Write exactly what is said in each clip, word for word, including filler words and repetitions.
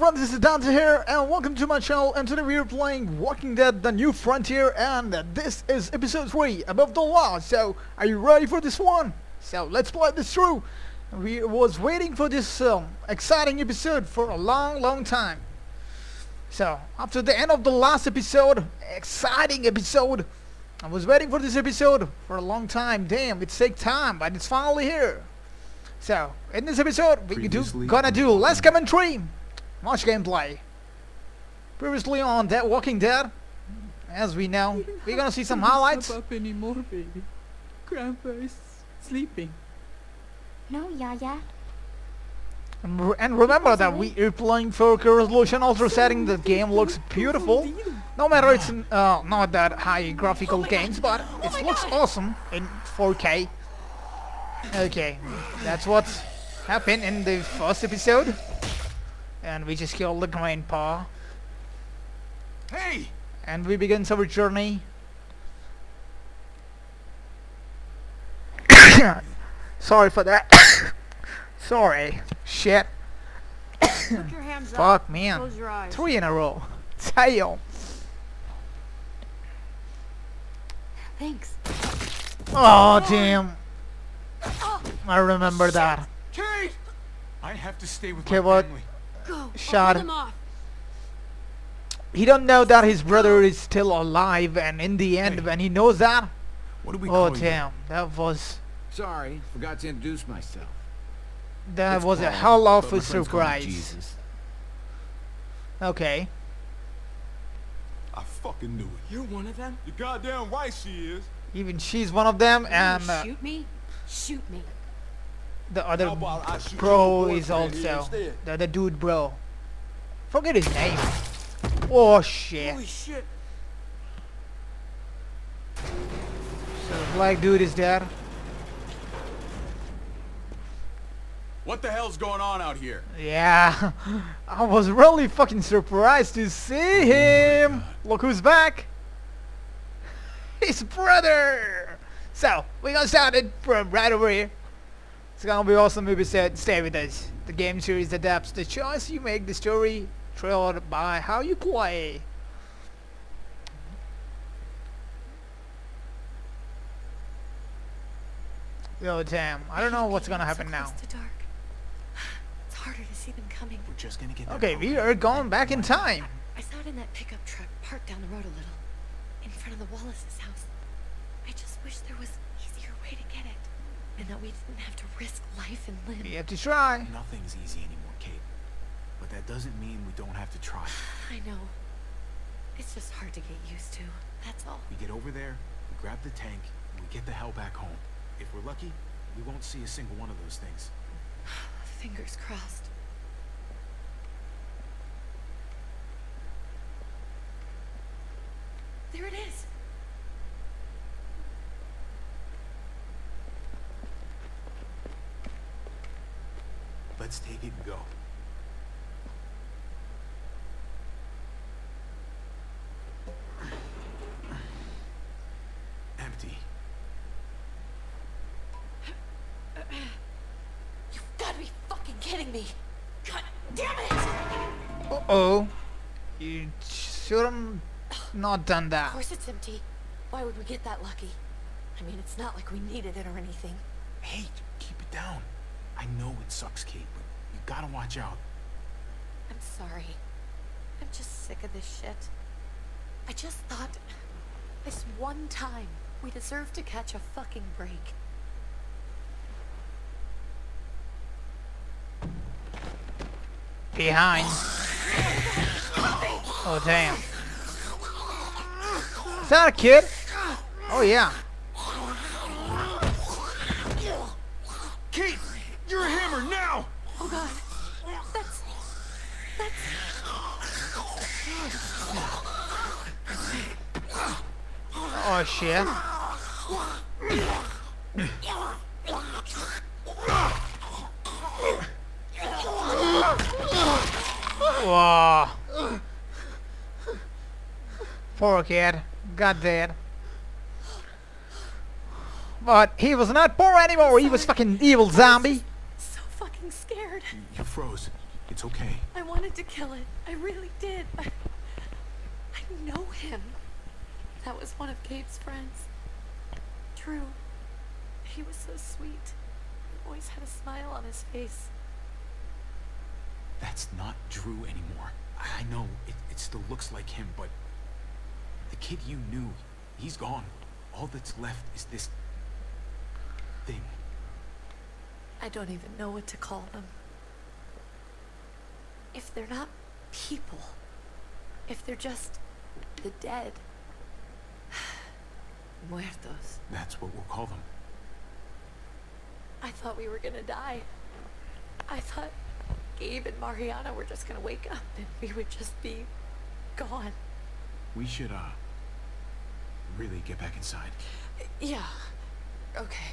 friends, this is Dante here, and welcome to my channel. And today we are playing Walking Dead: The New Frontier, and uh, this is episode three, Above the Law. So, are you ready for this one? So, let's play this through. We was waiting for this um, exciting episode for a long, long time. So, after the end of the last episode, exciting episode, I was waiting for this episode for a long time. Damn, it takes time, but it's finally here. So, in this episode, we do, gonna do less commentary, much gameplay. Previously on Dead Walking Dead, as we know, we're gonna see some highlights. Stop up anymore, baby. Grandpa is sleeping. No, Yaya. And, re and remember that we are playing four K resolution, ultra setting. The game looks beautiful. No matter it's uh, not that high graphical games, but it looks awesome in four K. Okay, that's what happened in the first episode, and we just killed the grandpa. Hey! And we begin our journey. Sorry for that. Sorry. Shit. Put your hands up. Fuck, man. Close your eyes. Three in a row. Tail. Thanks. Oh, damn. I remember that. Kate! I have to stay with Okay, my what? family. Go. Shot. I'll hold him off. He don't know that his brother is still alive, and in the end, Hey. when he knows that, What do we oh call you? damn, that was Sorry, forgot to introduce myself. that It's was a Paul, hell of but a my friends call me surprise. Jesus. Okay. I fucking knew it. You're one of them? You're goddamn right she is. Even she's one of them, You and wanna uh, shoot me? Shoot me. the other How about I shoot bro your is boyfriend here also instead? the other dude, bro. Forget his name. Oh shit. Holy shit. So the black dude is dead. What the hell's going on out here? Yeah, I was really fucking surprised to see him. Look who's back. His brother. So, we're gonna start it from right over here. It's gonna be awesome episode. Stay with us. The game series adapts the choice you make, the story trailed by how you play. Yo, damn. I don't know what's gonna happen now. So close to dark. It's harder to see them coming. We're just gonna get that Okay, we cocaine are going and back in run. time. I saw it in that pickup truck parked down the road a little, in front of the Wallace's house. I just wish there was an easier way to get it, and that we didn't have to risk life and limb. You have to try. Nothing's easy anymore, Kate. But that doesn't mean we don't have to try. I know. It's just hard to get used to. That's all. We get over there, we grab the tank, and we get the hell back home. If we're lucky, we won't see a single one of those things. Fingers crossed. There it is. Let's take it and go. Empty. You've got to be fucking kidding me. God damn it! Uh-oh. You should've not done Of that. course it's empty. Why would we get that lucky? I mean, it's not like we needed it or anything. Hey, keep it down. I know it sucks, Kate, but you gotta watch out. I'm sorry. I'm just sick of this shit. I just thought, this one time, we deserve to catch a fucking break. Behind. Oh, damn. Is that a kid? Oh, yeah. Kate! You're a hammer now! Oh god. That's... That's... Oh, shit. Whoa. Poor kid. Got dead. But he was not poor anymore. He was fucking evil zombie. So fucking scared. You froze. It's okay. I wanted to kill it. I really did. I, I know him. That was one of Gabe's friends. Drew. He was so sweet. He always had a smile on his face. That's not Drew anymore. I I know, it, it still looks like him, but... The kid you knew, he's gone. All that's left is this... thing. I don't even know what to call them. If they're not people, if they're just the dead, muertos. That's what we'll call them. I thought we were gonna die. I thought Gabe and Mariana were just gonna wake up and we would just be gone. We should, uh... really get back inside. Yeah. Okay.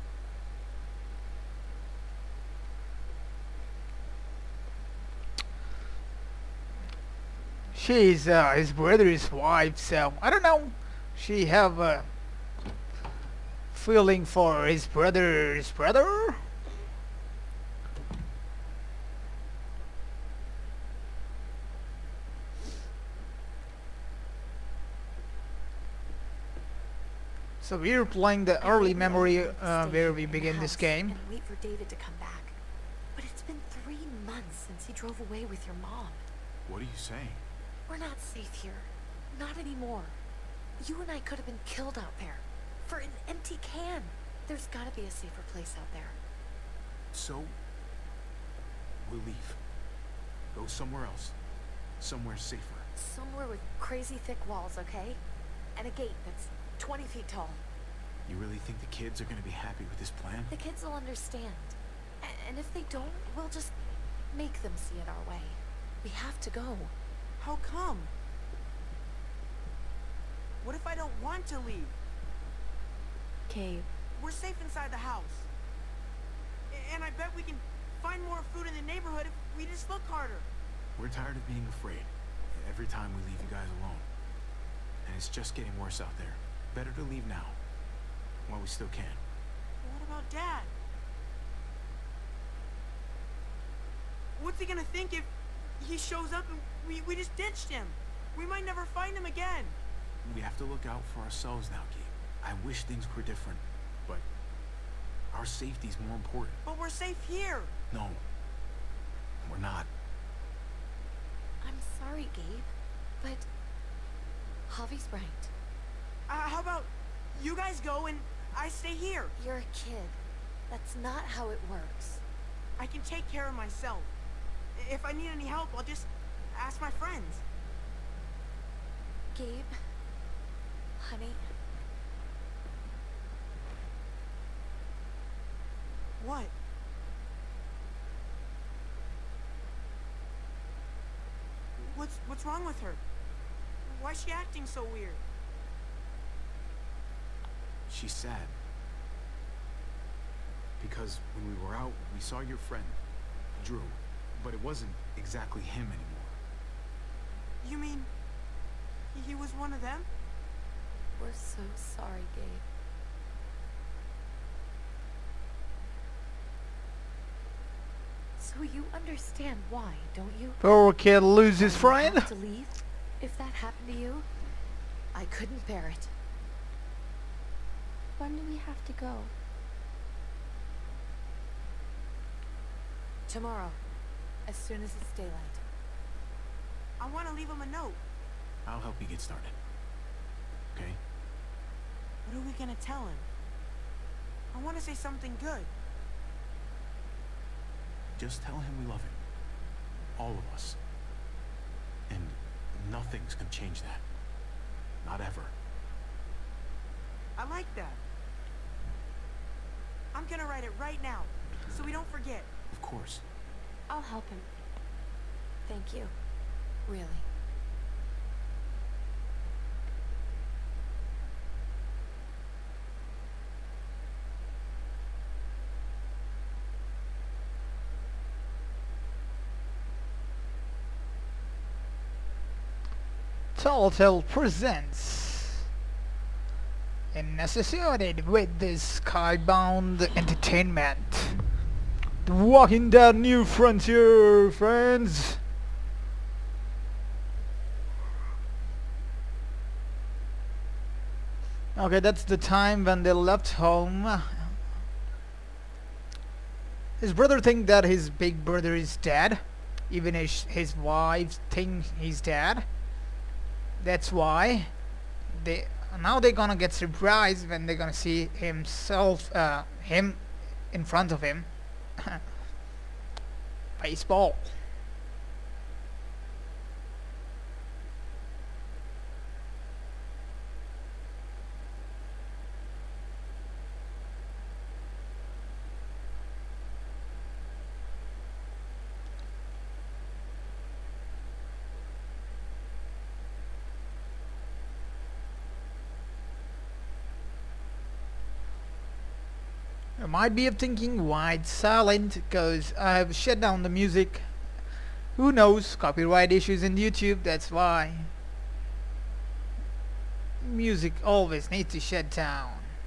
She's uh, his brother's wife, so I don't know. She have a feeling for his brother's brother. So we're playing the early memory uh, where we begin this game. And wait for David to come back. But it's been three months since he drove away with your mom. What are you saying? We're not safe here. Not anymore. You and I could have been killed out there. For an empty can. There's gotta be a safer place out there. So... we'll leave. Go somewhere else. Somewhere safer. Somewhere with crazy thick walls, okay? And a gate that's twenty feet tall. You really think the kids are gonna be happy with this plan? The kids will understand. A- and if they don't, we'll just make them see it our way. We have to go. How come? What if I don't want to leave? Gabe. We're safe inside the house. A- And I bet we can find more food in the neighborhood if we just look harder. We're tired of being afraid. Every time we leave you guys alone. And it's just getting worse out there. Better to leave now. While we still can. What about Dad? What's he gonna think if he shows up and we, we just ditched him? We might never find him again. We have to look out for ourselves now, Gabe. I wish things were different, but our safety's more important. But we're safe here. No, we're not. I'm sorry, Gabe. But Javi's right. Uh, how about you guys go and I stay here? You're a kid. That's not how it works. I can take care of myself. I- If I need any help, I'll just ask my friends. Gabe, honey, What? What's what's wrong with her? Why is she acting so weird? She's sad. Because when we were out, we saw your friend, Drew. But it wasn't exactly him anymore. You mean he- he was one of them? we're so sorry, Gabe. So you understand why, don't you? Poor kid lose his Why you friend. have to leave? If that happened to you, I couldn't bear it. When do we have to go? Tomorrow, as soon as it's daylight. I want to leave him a note. I'll help you get started. Okay? What are we gonna tell him? I want to say something good. Just tell him we love him. All of us. And nothing's gonna change that. Not ever. I like that. I'm gonna write it right now, so we don't forget. Of course. I'll help him. Thank you. Really. Telltale presents, and associated with this Skybound Entertainment, The Walking Dead New Frontier, friends. Okay, that's the time when they left home. His brother thinks that his big brother is dead. Even his, his wife thinks he's dead. That's why they now they're gonna get surprised when they're gonna see himself, uh, him in front of him. Baseball. You might be thinking why it's silent, because I have shut down the music. Who knows, copyright issues in YouTube, that's why. Music always needs to shut down.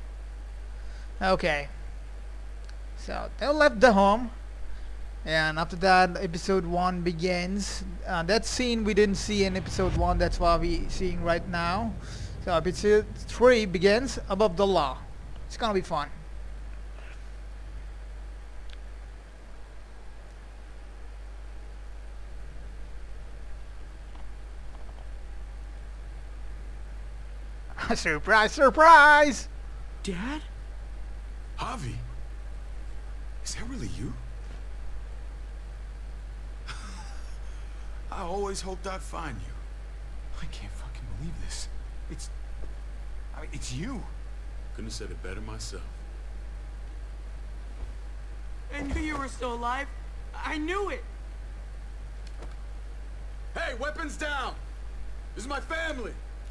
Okay. So they left the home, and after that episode one begins. Uh, that scene we didn't see in episode one, that's why we seeing right now. So episode three begins, Above the Law. It's gonna be fun. Surprise, surprise! Dad? Javi, is that really you? I always hoped I'd find you. I can't fucking believe this. It's... I mean, it's you. Couldn't have said it better myself. I knew you were still alive. I knew it. Hey, weapons down! This is my family!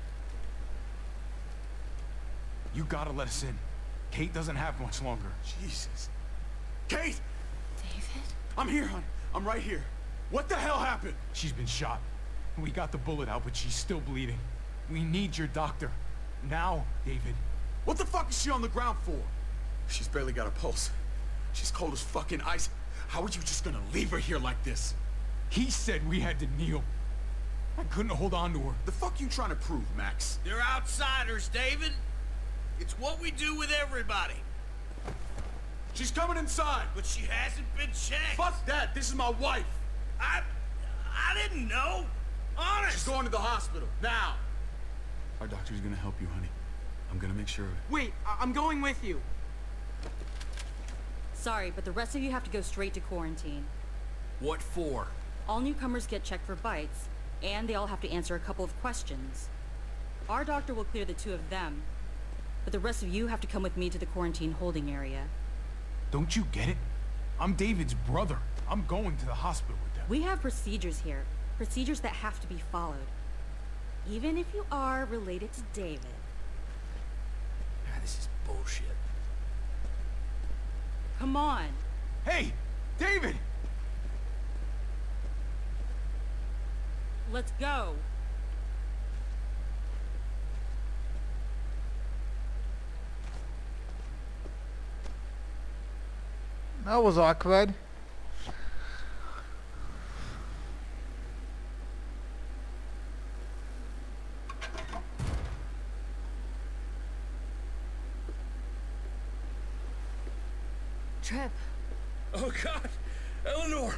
You gotta let us in. Kate doesn't have much longer. Jesus. Kate! David? I'm here, hon. I'm right here. What the hell happened? She's been shot. We got the bullet out, but she's still bleeding. We need your doctor. Now, David. What the fuck is she on the ground for? She's barely got a pulse. She's cold as fucking ice. How are you just gonna leave her here like this? He said we had to kneel. I couldn't hold on to her. The fuck you trying to prove, Max? They're outsiders, David. It's what we do with everybody. She's coming inside. But she hasn't been checked. Fuck that. This is my wife. I... I didn't know. Honest. She's going to the hospital. Now. Our doctor's gonna help you, honey. I'm gonna make sure of it. Wait, I I'm going with you. Sorry, but the rest of you have to go straight to quarantine. What for? All newcomers get checked for bites, and they all have to answer a couple of questions. Our doctor will clear the two of them, but the rest of you have to come with me to the quarantine holding area. Don't you get it? I'm David's brother. I'm going to the hospital with them. We have procedures here, procedures that have to be followed. Even if you are related to David. Ah, this is bullshit. Come on. Hey! David! Let's go. That was awkward. Trip. Oh, God! Eleanor!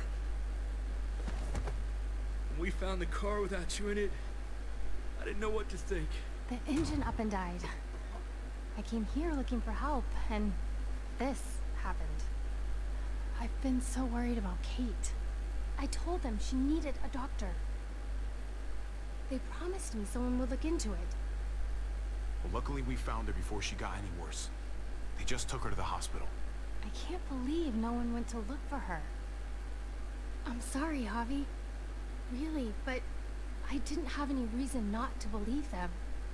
When we found the car without you in it, I didn't know what to think. The engine up and died. I came here looking for help, and this happened. I've been so worried about Kate. I told them she needed a doctor. They promised me someone would look into it. Well, luckily we found her before she got any worse. They just took her to the hospital. I can't believe no one went to look for her. I'm sorry, Javi. Really, but I didn't have any reason not to believe them.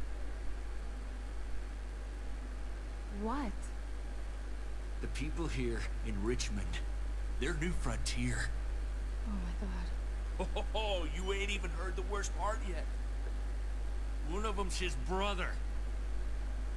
What? The people here in Richmond, they're New Frontier. Oh my god. Oh, you ain't even heard the worst part yet. One of them's his brother.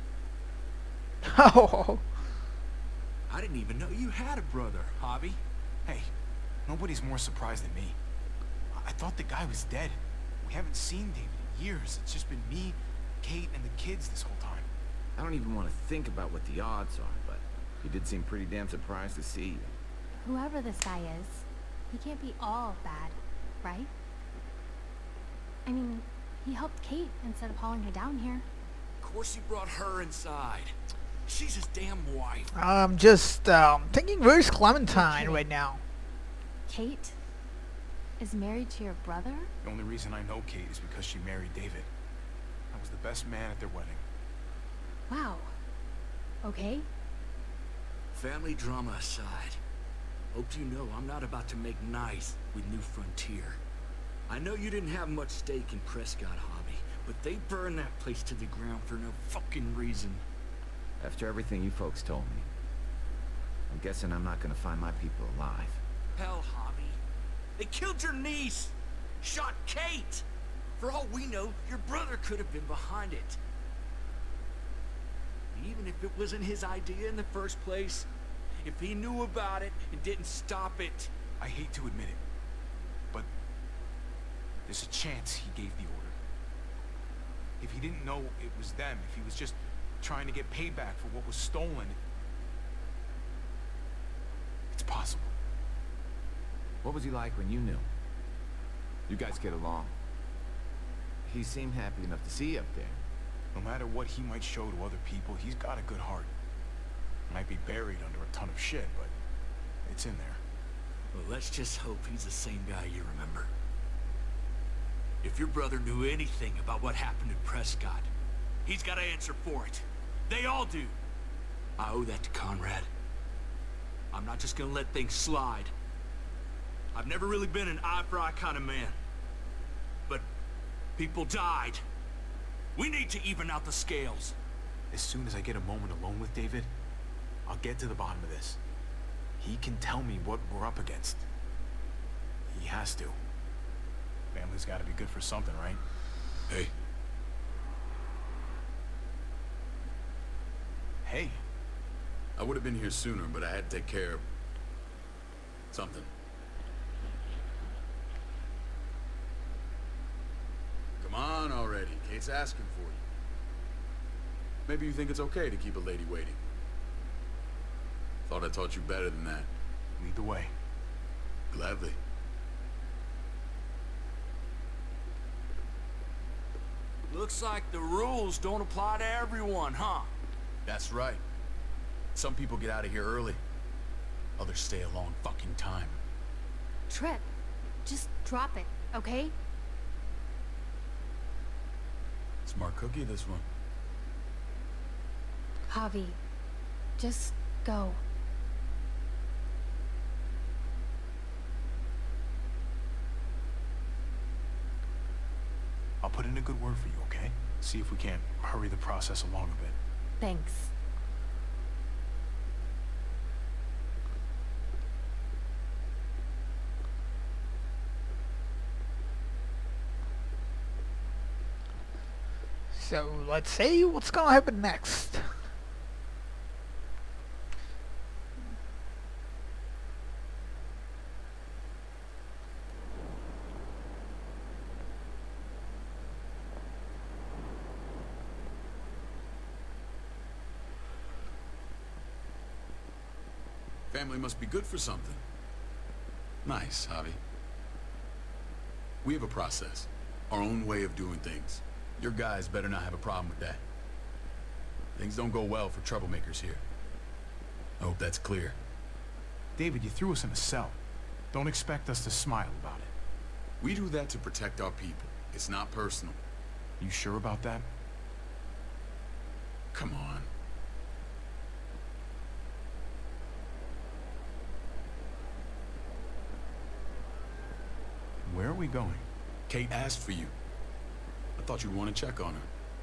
Oh. I didn't even know you had a brother, Javi. Hey, nobody's more surprised than me. I, I thought the guy was dead. We haven't seen David in years. It's just been me, Kate, and the kids this whole time. I don't even want to think about what the odds are, but he did seem pretty damn surprised to see you. Whoever this guy is, he can't be all bad, right? I mean, he helped Kate instead of hauling her down here. Of course he brought her inside. She's his damn wife. I'm just um, thinking where's Clementine right now? Kate is married to your brother? The only reason I know Kate is because she married David. I was the best man at their wedding. Wow. Okay. Family drama aside, hope you know I'm not about to make nice with New Frontier. I know you didn't have much stake in Prescott Hobby, but they burned that place to the ground for no fucking reason. After everything you folks told me, I'm guessing I'm not gonna find my people alive. Hell, Hobby. They killed your niece! Shot Kate! For all we know, your brother could have been behind it. Even if it wasn't his idea in the first place, if he knew about it and didn't stop it... I hate to admit it, but there's a chance he gave the order. If he didn't know it was them, if he was just trying to get payback for what was stolen, it's possible. What was he like when you knew? You guys get along? He seemed happy enough to see you up there. No matter what he might show to other people, he's got a good heart. Might be buried under a ton of shit, but it's in there. Well, let's just hope he's the same guy you remember. If your brother knew anything about what happened in Prescott, he's got to answer for it. They all do. I owe that to Conrad. I'm not just gonna let things slide. I've never really been an eye-for-eye kind of man. But people died. We need to even out the scales. As soon as I get a moment alone with David, I'll get to the bottom of this. He can tell me what we're up against. He has to. Family's gotta be good for something, right? Hey. Hey. I would have been here sooner, but I had to take care of something. Come on already. Kate's asking for you. Maybe you think it's okay to keep a lady waiting. Thought I taught you better than that. Lead the way. Gladly. Looks like the rules don't apply to everyone, huh? That's right. Some people get out of here early. Others stay a long fucking time. Trip, just drop it, okay? Smart cookie, this one. Javi, just go. I'll put in a good word for you, okay? See if we can't hurry the process along a bit. Thanks. So let's see what's gonna happen next. Family must be good for something. Nice, Javi. We have a process, our own way of doing things. Your guys better not have a problem with that. Things don't go well for troublemakers here. I hope that's clear. David, you threw us in a cell. Don't expect us to smile about it. We do that to protect our people. It's not personal. You sure about that? Come on. Where are we going? Kate asked for you. I thought you'd want to check on her.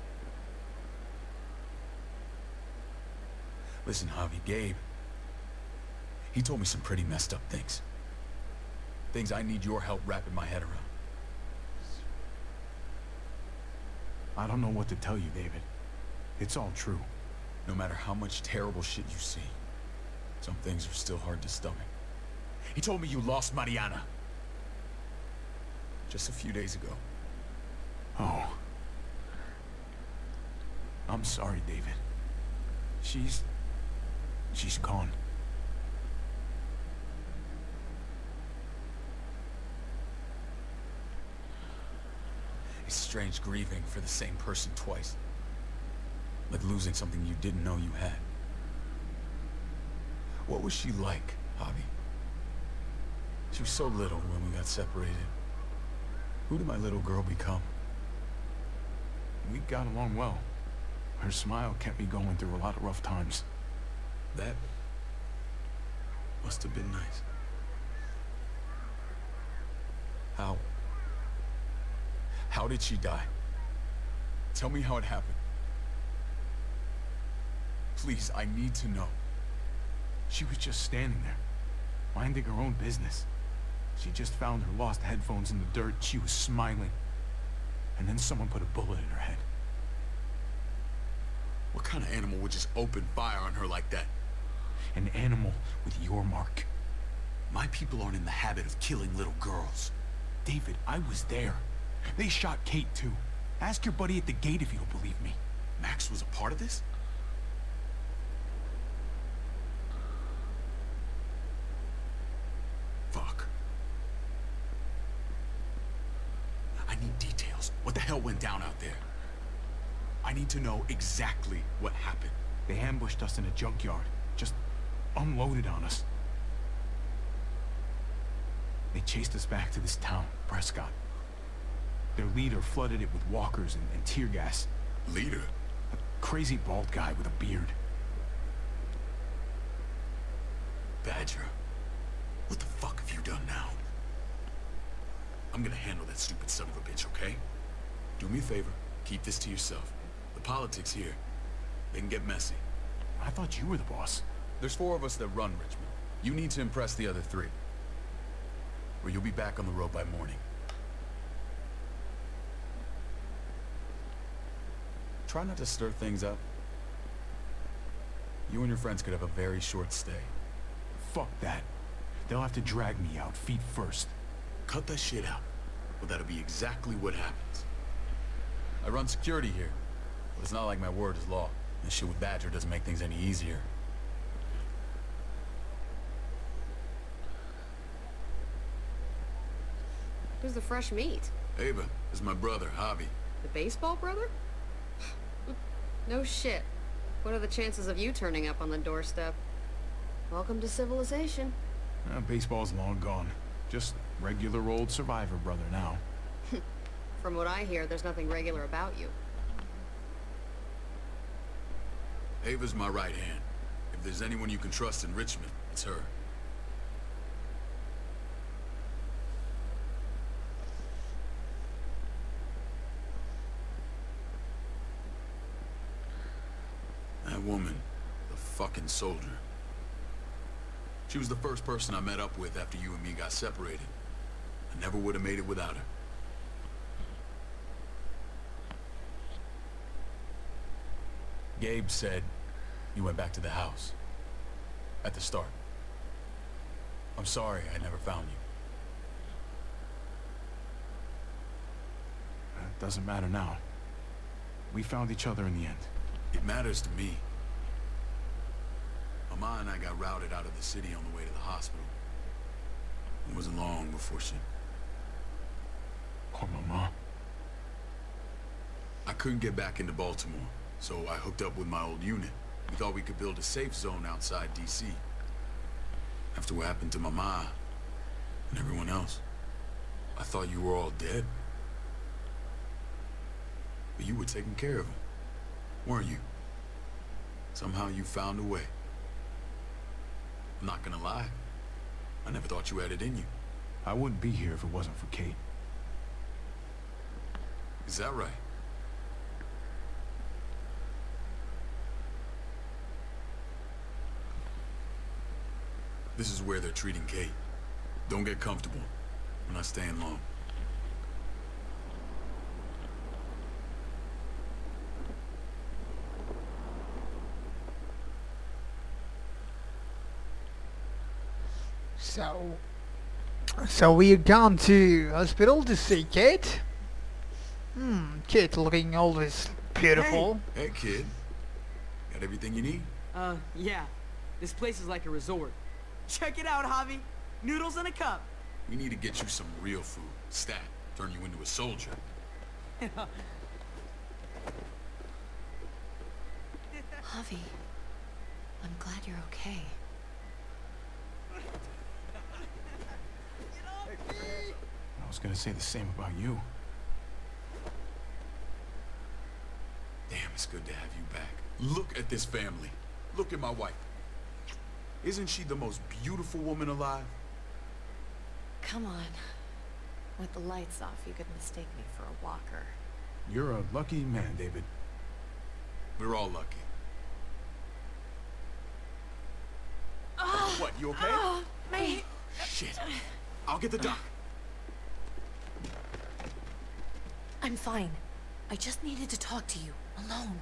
Listen, Javi, Gabe, he told me some pretty messed up things. Things I need your help wrapping my head around. I don't know what to tell you, David. It's all true. No matter how much terrible shit you see, some things are still hard to stomach. He told me you lost Mariana. Just a few days ago. Oh. I'm sorry, David. She's... she's gone. It's strange grieving for the same person twice. Like losing something you didn't know you had. What was she like, Javi? She was so little when we got separated. Who did my little girl become? We got along well. Her smile kept me going through a lot of rough times. That must have been nice. How? How did she die? Tell me how it happened. Please, I need to know. She was just standing there, minding her own business. She just found her lost headphones in the dirt. She was smiling. And then someone put a bullet in her head. What kind of animal would just open fire on her like that? An animal with your mark. My people aren't in the habit of killing little girls. David, I was there. They shot Kate too. Ask your buddy at the gate if you don't believe me. Max was a part of this? Fuck. I need details. What the hell went down out there? I need to know exactly what happened. They ambushed us in a junkyard. Just unloaded on us. They chased us back to this town, Prescott. Their leader flooded it with walkers and, and tear gas. Leader? A crazy bald guy with a beard. Badger, what the fuck have you done now? I'm gonna handle that stupid son of a bitch, okay? Do me a favor, keep this to yourself. The politics here, they can get messy. I thought you were the boss. There's four of us that run Richmond. You need to impress the other three. Or you'll be back on the road by morning. Try not to stir things up. You and your friends could have a very short stay. Fuck that. They'll have to drag me out, feet first. Cut that shit out. But that'll be exactly what happens. I run security here, but it's not like my word is law. This shit with Badger doesn't make things any easier. Who's the fresh meat? Ava, this is my brother, Javi. The baseball brother? No shit. What are the chances of you turning up on the doorstep? Welcome to civilization. Uh, baseball's long gone. Just regular old survivor brother now. From what I hear, there's nothing regular about you. Ava's my right hand. If there's anyone you can trust in Richmond, it's her. That woman, the fucking soldier. She was the first person I met up with after you and me got separated. I never would have made it without her. Gabe said you went back to the house. At the start. I'm sorry I never found you. It doesn't matter now. We found each other in the end. It matters to me. Mama and I got routed out of the city on the way to the hospital. It wasn't long before she... Poor Mama. I couldn't get back into Baltimore, so I hooked up with my old unit. We thought we could build a safe zone outside D C After what happened to Mama and everyone else, I thought you were all dead. But you were taking care of them, weren't you? Somehow you found a way. I'm not gonna lie. I never thought you had it in you. I wouldn't be here if it wasn't for Kate. Is that right? This is where they're treating Kate. Don't get comfortable. We're not staying long. So, so we're gone to hospital to see Kate. Hmm, Kate looking always beautiful. Hey, kid. Got everything you need? Uh, yeah. This place is like a resort. Check it out, Javi. Noodles in a cup. We need to get you some real food. Stat. Turn you into a soldier. Javi, I'm glad you're okay. I was gonna say the same about you. Damn, it's good to have you back. Look at this family. Look at my wife. Isn't she the most beautiful woman alive? Come on. With the lights off, you could mistake me for a walker. You're a lucky man, David. We're all lucky. Oh, What, you okay? oh, my... Shit. I'll get the doc. I'm fine. I just needed to talk to you, alone.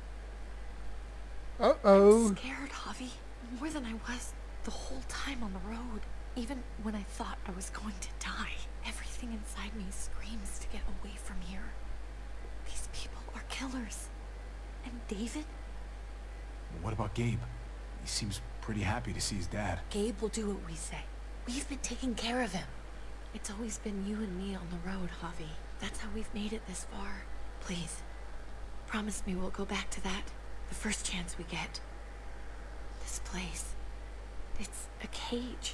Uh-oh. I'm scared, Javi. More than I was the whole time on the road. Even when I thought I was going to die. Everything inside me screams to get away from here. These people are killers. And David? What about Gabe? He seems pretty happy to see his dad. Gabe will do what we say. We've been taking care of him. It's always been you and me on the road, Javi. That's how we've made it this far. Please, promise me we'll go back to that the first chance we get. This place, it's a cage.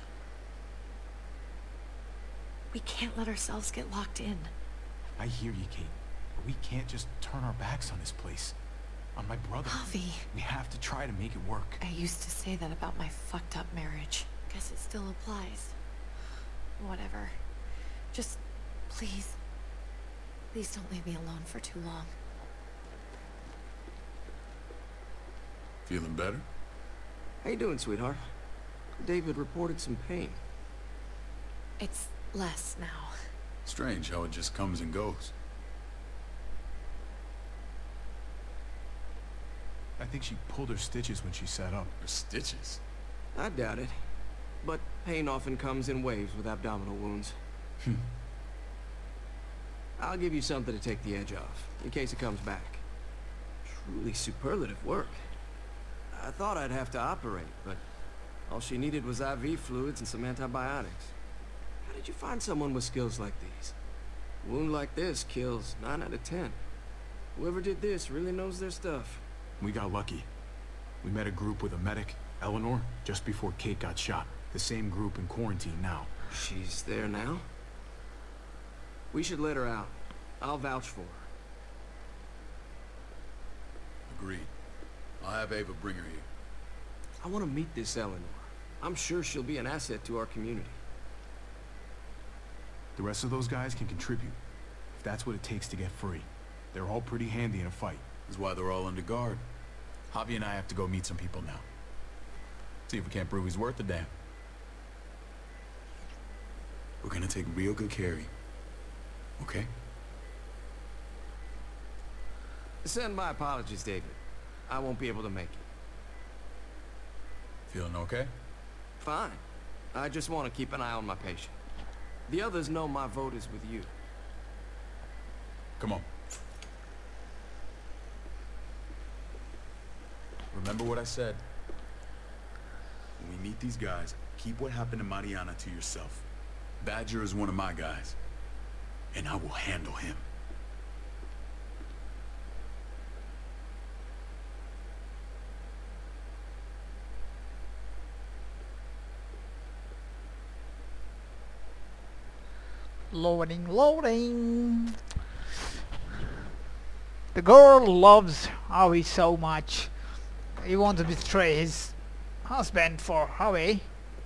We can't let ourselves get locked in. I hear you, Kate. But we can't just turn our backs on this place. On my brother. Javi. We have to try to make it work. I used to say that about my fucked up marriage. Guess it still applies. Whatever. Just, please. Please don't leave me alone for too long. Feeling better? How you doing, sweetheart? David reported some pain. It's less now. Strange how it just comes and goes. I think she pulled her stitches when she sat up. Her stitches? I doubt it. But pain often comes in waves with abdominal wounds. Hmm. I'll give you something to take the edge off, in case it comes back. Truly superlative work. I thought I'd have to operate, but all she needed was I V fluids and some antibiotics. How did you find someone with skills like these? A wound like this kills nine out of ten. Whoever did this really knows their stuff. We got lucky. We met a group with a medic, Eleanor, just before Kate got shot. The same group in quarantine now. She's there now? We should let her out. I'll vouch for her. Agreed. I'll have Ava bring her here. I want to meet this Eleanor. I'm sure she'll be an asset to our community. The rest of those guys can contribute, if that's what it takes to get free. They're all pretty handy in a fight. That's why they're all under guard. Javi and I have to go meet some people now. See if we can't prove he's worth the damn. We're gonna take real good care of you. Okay? Send my apologies, David. I won't be able to make it. Feeling okay? Fine. I just want to keep an eye on my patient. The others know my vote is with you. Come on. Remember what I said. When we meet these guys, keep what happened to Mariana to yourself. Badger is one of my guys, and I will handle him. Loading, loading. The girl loves Howie so much. He wants to betray his husband for Howie.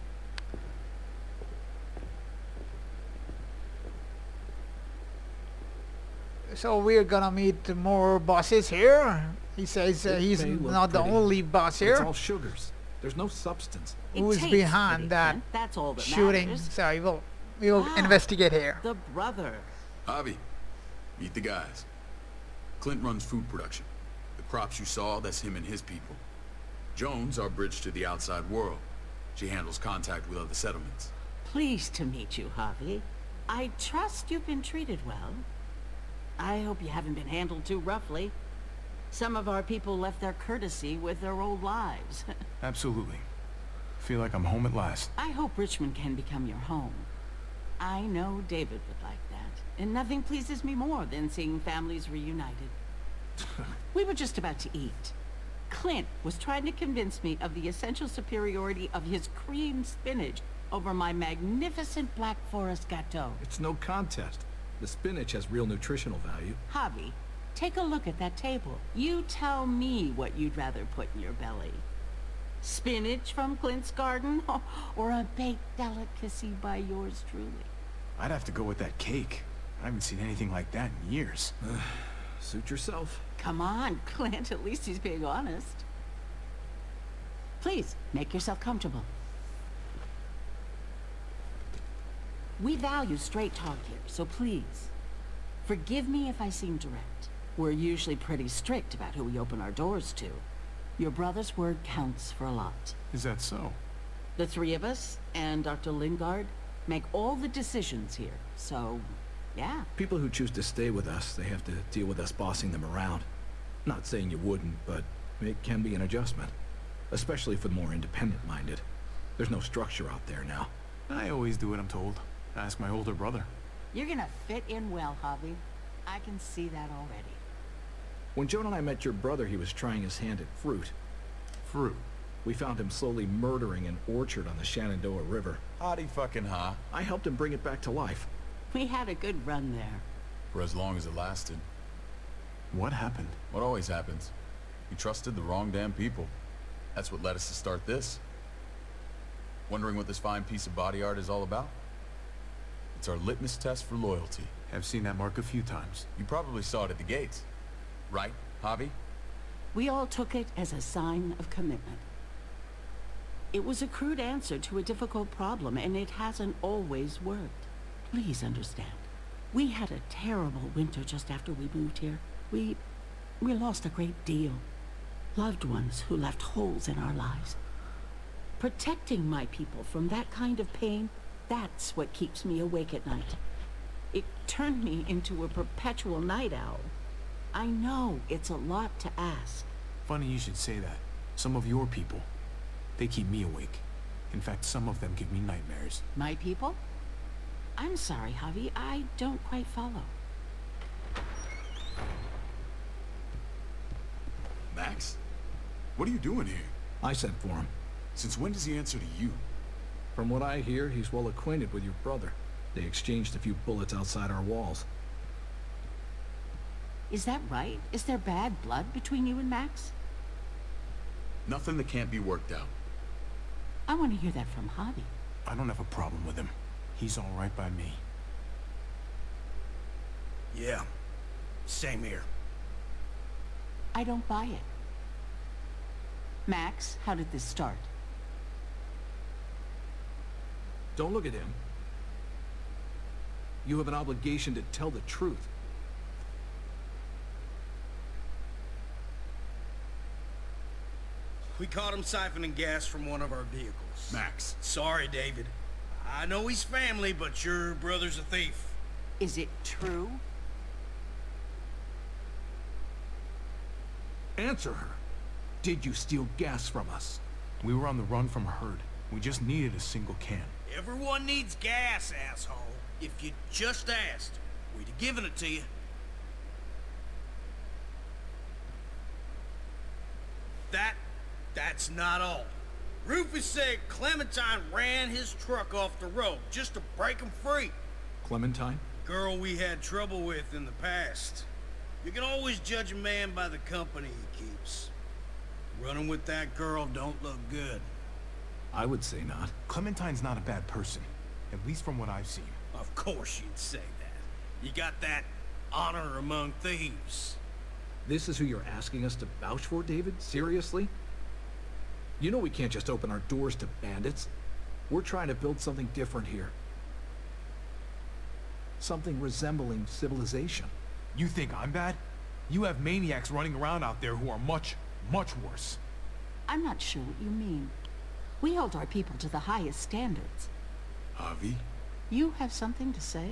So we're gonna meet more bosses here. He says uh, he's They look not the pretty, only boss but here. It's all sugars. There's no substance. Who's behind that That's all that shooting? matters. So we will we will Ah, investigate here. The brother. Javi, meet the guys. Clint runs food production. The crops you saw, that's him and his people. Jones, our bridge to the outside world. She handles contact with other settlements. Pleased to meet you, Javi. I trust you've been treated well. I hope you haven't been handled too roughly. Some of our people left their courtesy with their old lives. Absolutely. Feel like I'm home at last. I hope Richmond can become your home. I know David would like that, and nothing pleases me more than seeing families reunited. We were just about to eat. Clint was trying to convince me of the essential superiority of his creamed spinach over my magnificent Black Forest gâteau. It's no contest. The spinach has real nutritional value. Javi, take a look at that table. You tell me what you'd rather put in your belly. Spinach from Clint's garden, or a baked delicacy by yours truly? I'd have to go with that cake. I haven't seen anything like that in years. Suit yourself. Come on, Clint, at least he's being honest. Please, make yourself comfortable. We value straight talk here, so please, forgive me if I seem direct. We're usually pretty strict about who we open our doors to. Your brother's word counts for a lot. Is that so? The three of us, and Doctor Lingard, make all the decisions here, so, yeah. People who choose to stay with us, they have to deal with us bossing them around. Not saying you wouldn't, but it can be an adjustment. Especially for the more independent-minded. There's no structure out there now. I always do what I'm told. Ask my older brother. You're gonna fit in well, Javi. I can see that already. When Joan and I met your brother, he was trying his hand at fruit. Fruit? We found him slowly murdering an orchard on the Shenandoah River. Howdy fucking ha. I helped him bring it back to life. We had a good run there. For as long as it lasted. What happened? What always happens. We trusted the wrong damn people. That's what led us to start this. Wondering what this fine piece of body art is all about? It's our litmus test for loyalty. I've seen that mark a few times. You probably saw it at the gates. Right, Javi? We all took it as a sign of commitment. It was a crude answer to a difficult problem, and it hasn't always worked. Please understand. We had a terrible winter just after we moved here. We... we lost a great deal. Loved ones who left holes in our lives. Protecting my people from that kind of pain, that's what keeps me awake at night. It turned me into a perpetual night owl. I know it's a lot to ask. Funny you should say that. Some of your people, they keep me awake. In fact, some of them give me nightmares. My people? I'm sorry, Javi. I don't quite follow. Max? What are you doing here? I sent for him. Since when does he answer to you? From what I hear, he's well acquainted with your brother. They exchanged a few bullets outside our walls. Is that right? Is there bad blood between you and Max? Nothing that can't be worked out. I want to hear that from Javi. I don't have a problem with him. He's all right by me. Yeah, same here. I don't buy it. Max, how did this start? Don't look at him. You have an obligation to tell the truth. We caught him siphoning gas from one of our vehicles. Max. Sorry, David. I know he's family, but your brother's a thief. Is it true? Answer her. Did you steal gas from us? We were on the run from a herd. We just needed a single can. Everyone needs gas, asshole. If you just asked, we'd have given it to you. That, that's not all. Rufus said Clementine ran his truck off the road just to break him free. Clementine? Girl we had trouble with in the past. You can always judge a man by the company he keeps. Running with that girl don't look good. I would say not. Clementine's not a bad person, at least from what I've seen. Of course you'd say that. You got that honor among thieves. This is who you're asking us to vouch for, David? Seriously? You know we can't just open our doors to bandits. We're trying to build something different here. Something resembling civilization. You think I'm bad? You have maniacs running around out there who are much, much worse. I'm not sure what you mean. We hold our people to the highest standards. Javi? You have something to say?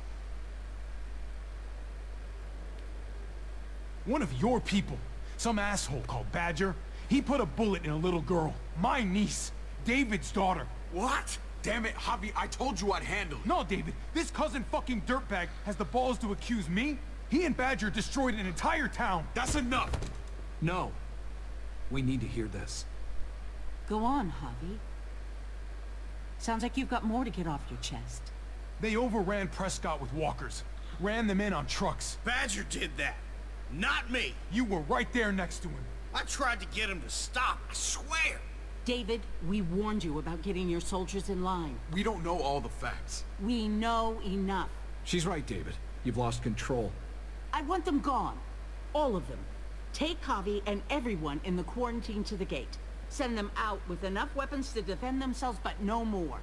One of your people, some asshole called Badger, he put a bullet in a little girl, my niece, David's daughter. What? Damn it, Javi, I told you I'd handle it. No, David, this cousin fucking dirtbag has the balls to accuse me? He and Badger destroyed an entire town. That's enough. No. We need to hear this. Go on, Javi. Sounds like you've got more to get off your chest. They overran Prescott with walkers. Ran them in on trucks. Badger did that. Not me. You were right there next to him. I tried to get him to stop, I swear. David, we warned you about getting your soldiers in line. We don't know all the facts. We know enough. She's right, David. You've lost control. I want them gone. All of them. Take Javi and everyone in the quarantine to the gate. Send them out with enough weapons to defend themselves, but no more.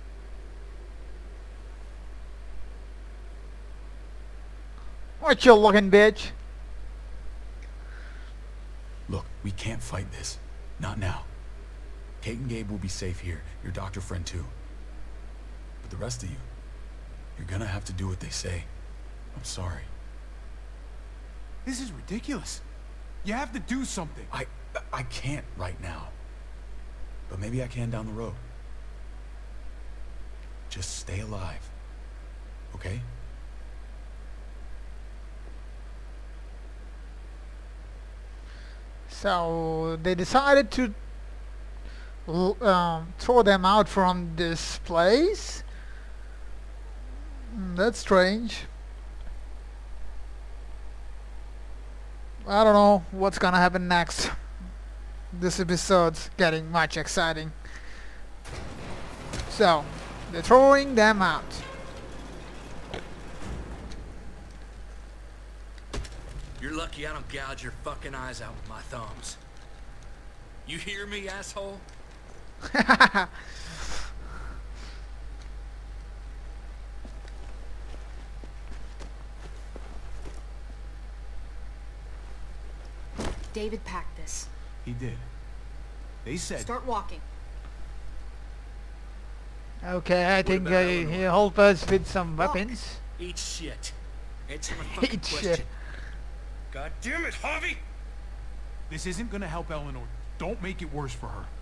What you looking, bitch? Look, we can't fight this. Not now. Kate and Gabe will be safe here. Your doctor friend too. But the rest of you, you're gonna have to do what they say. I'm sorry. This is ridiculous. You have to do something. I... I can't right now. But maybe I can down the road. Just stay alive. Okay? So they decided to um, throw them out from this place. Mm, that's strange. I don't know what's gonna happen next. This episode's getting much exciting. So they're throwing them out. You're lucky I don't gouge your fucking eyes out with my thumbs. You hear me, asshole? David packed this. He did. They said... Start walking. Okay, I think uh, he'll help us with some Walk. weapons. Eat shit. Answer my fucking Eat question. shit. God damn it, Javi! This isn't gonna help Eleanor. Don't make it worse for her.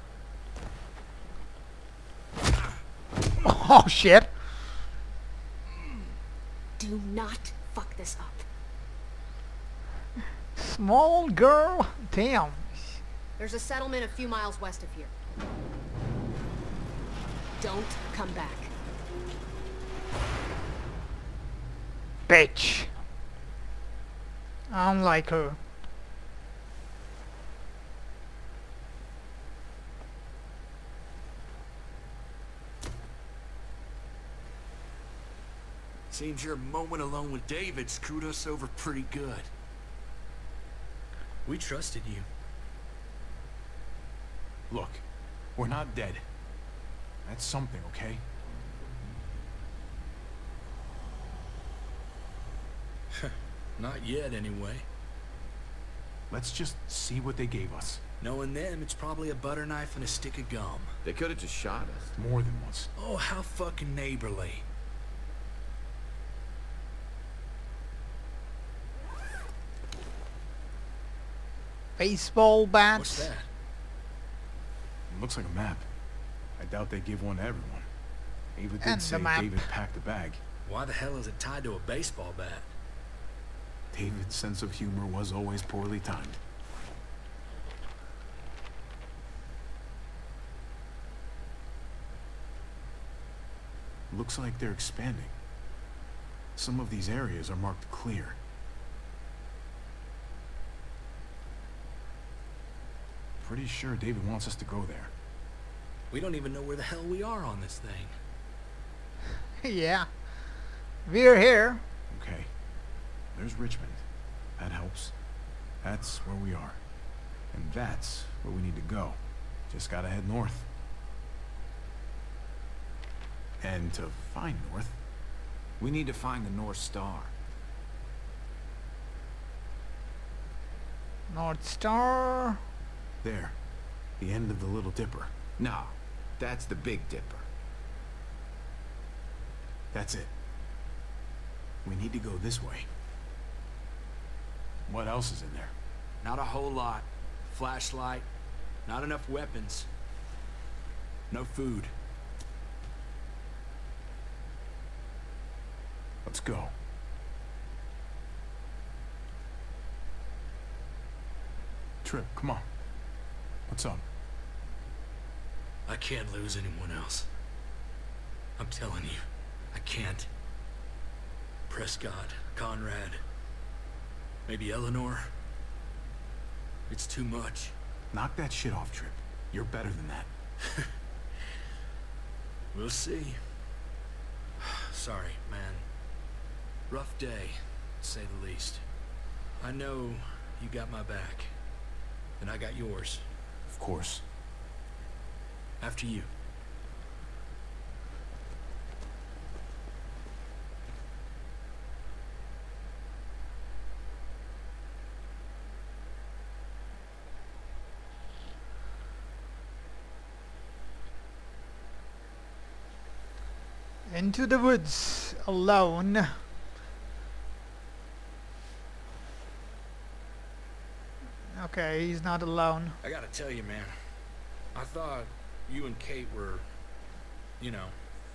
Oh shit! Do not fuck this up. Small girl? Damn. There's a settlement a few miles west of here. Don't come back. Bitch. I don't like her. Seems your moment alone with David screwed us over pretty good. We trusted you. Look, we're not dead. That's something, okay? Not yet, anyway. Let's just see what they gave us. Knowing them, it's probably a butter knife and a stick of gum. They could have just shot us. More than once. Oh, how fucking neighborly. Baseball bats. What's that? It looks like a map. I doubt they give one to everyone. Ava did And the say map. David packed a bag. Why the hell is it tied to a baseball bat? David's sense of humor was always poorly timed. Looks like they're expanding. Some of these areas are marked clear. Pretty sure David wants us to go there. We don't even know where the hell we are on this thing. Yeah. We're here. Okay. There's Richmond. That helps. That's where we are. And that's where we need to go. Just gotta head north. And to find north, We need to find the North Star. North Star. there. The end of the Little Dipper. No, that's the Big Dipper. That's it. We need to go this way. What else is in there? Not a whole lot. Flashlight, not enough weapons. No food. Let's go. Trip, come on. What's up? I can't lose anyone else. I'm telling you, I can't. Prescott, Conrad, maybe Eleanor. It's too much. Knock that shit off, Trip. You're better than that. We'll see. Sorry, man. Rough day, to say the least. I know you got my back, and I got yours. Of course. After you. Into the woods, alone. Okay, he's not alone. I gotta tell you, man. I thought you and Kate were, you know...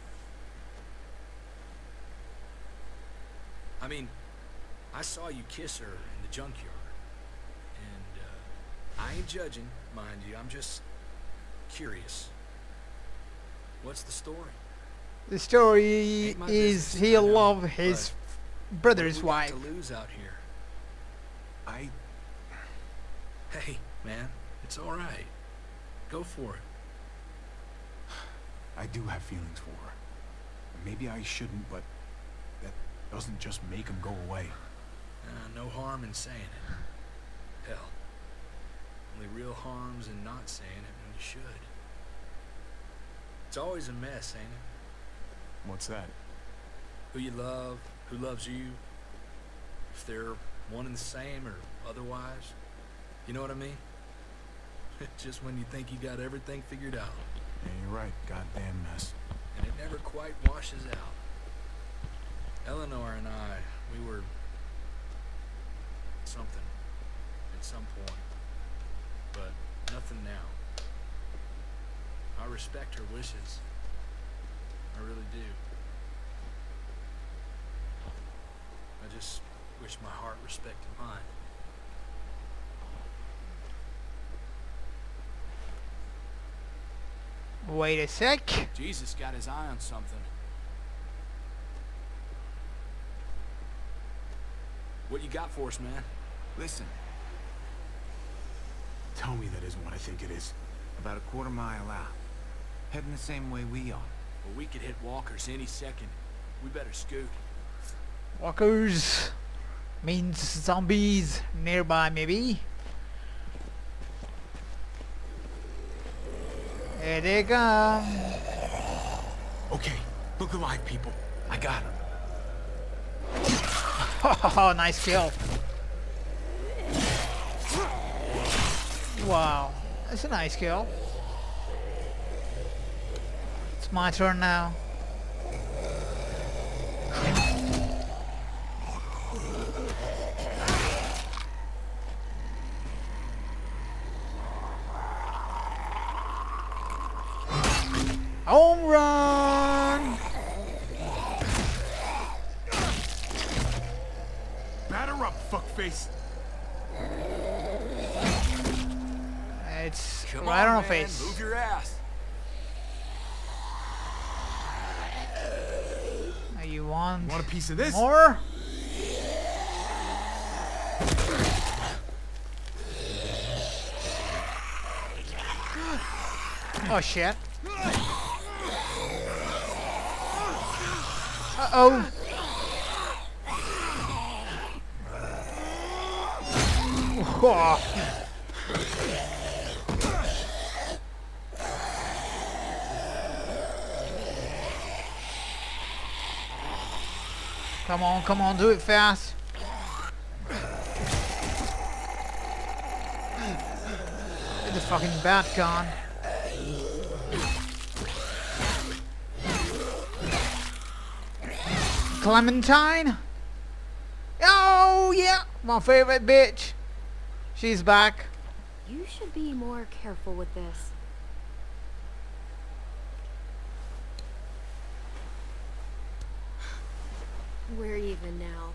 I mean, I saw you kiss her in the junkyard. And, uh, I ain't judging, mind you. I'm just curious. What's the story? The story Ain't my is business, he I know, love his but brother's what wife. do we got to lose out here? I... Hey, man, it's all right. Go for it. I do have feelings for her. Maybe I shouldn't, but that doesn't just make them go away. Uh, no harm in saying it. Hell, only real harm's in not saying it when you should. It's always a mess, ain't it? What's that? Who you love, who loves you, if they're one and the same or otherwise. You know what I mean? Just when you think you got everything figured out. Yeah, you're right. Goddamn mess. And it never quite washes out. Eleanor and I, we were something at some point, but nothing now. I respect her wishes. I really do. I just wish my heart respected mine. Wait a sec. Jesus got his eye on something. What you got for us, man? Listen, Tell me that isn't what I think it is. about a quarter mile out. Heading the same way we are. Well, we could hit walkers any second. We better scoot. Walkers means zombies nearby, maybe. Here they come. Okay, look alive, people. I got him. Oh, nice kill. Wow, that's a nice kill. It's my turn now. Home run! Batter up, fuckface. It's Come right on, on her man, face. move your ass. Uh, You want, Want a piece of this? more? Oh shit. Uh-oh. Whoa. Come on, come on, do it fast. Get the fucking bat gone. Clementine? Oh yeah, my favorite bitch. She's back. You should be more careful with this. We're even now.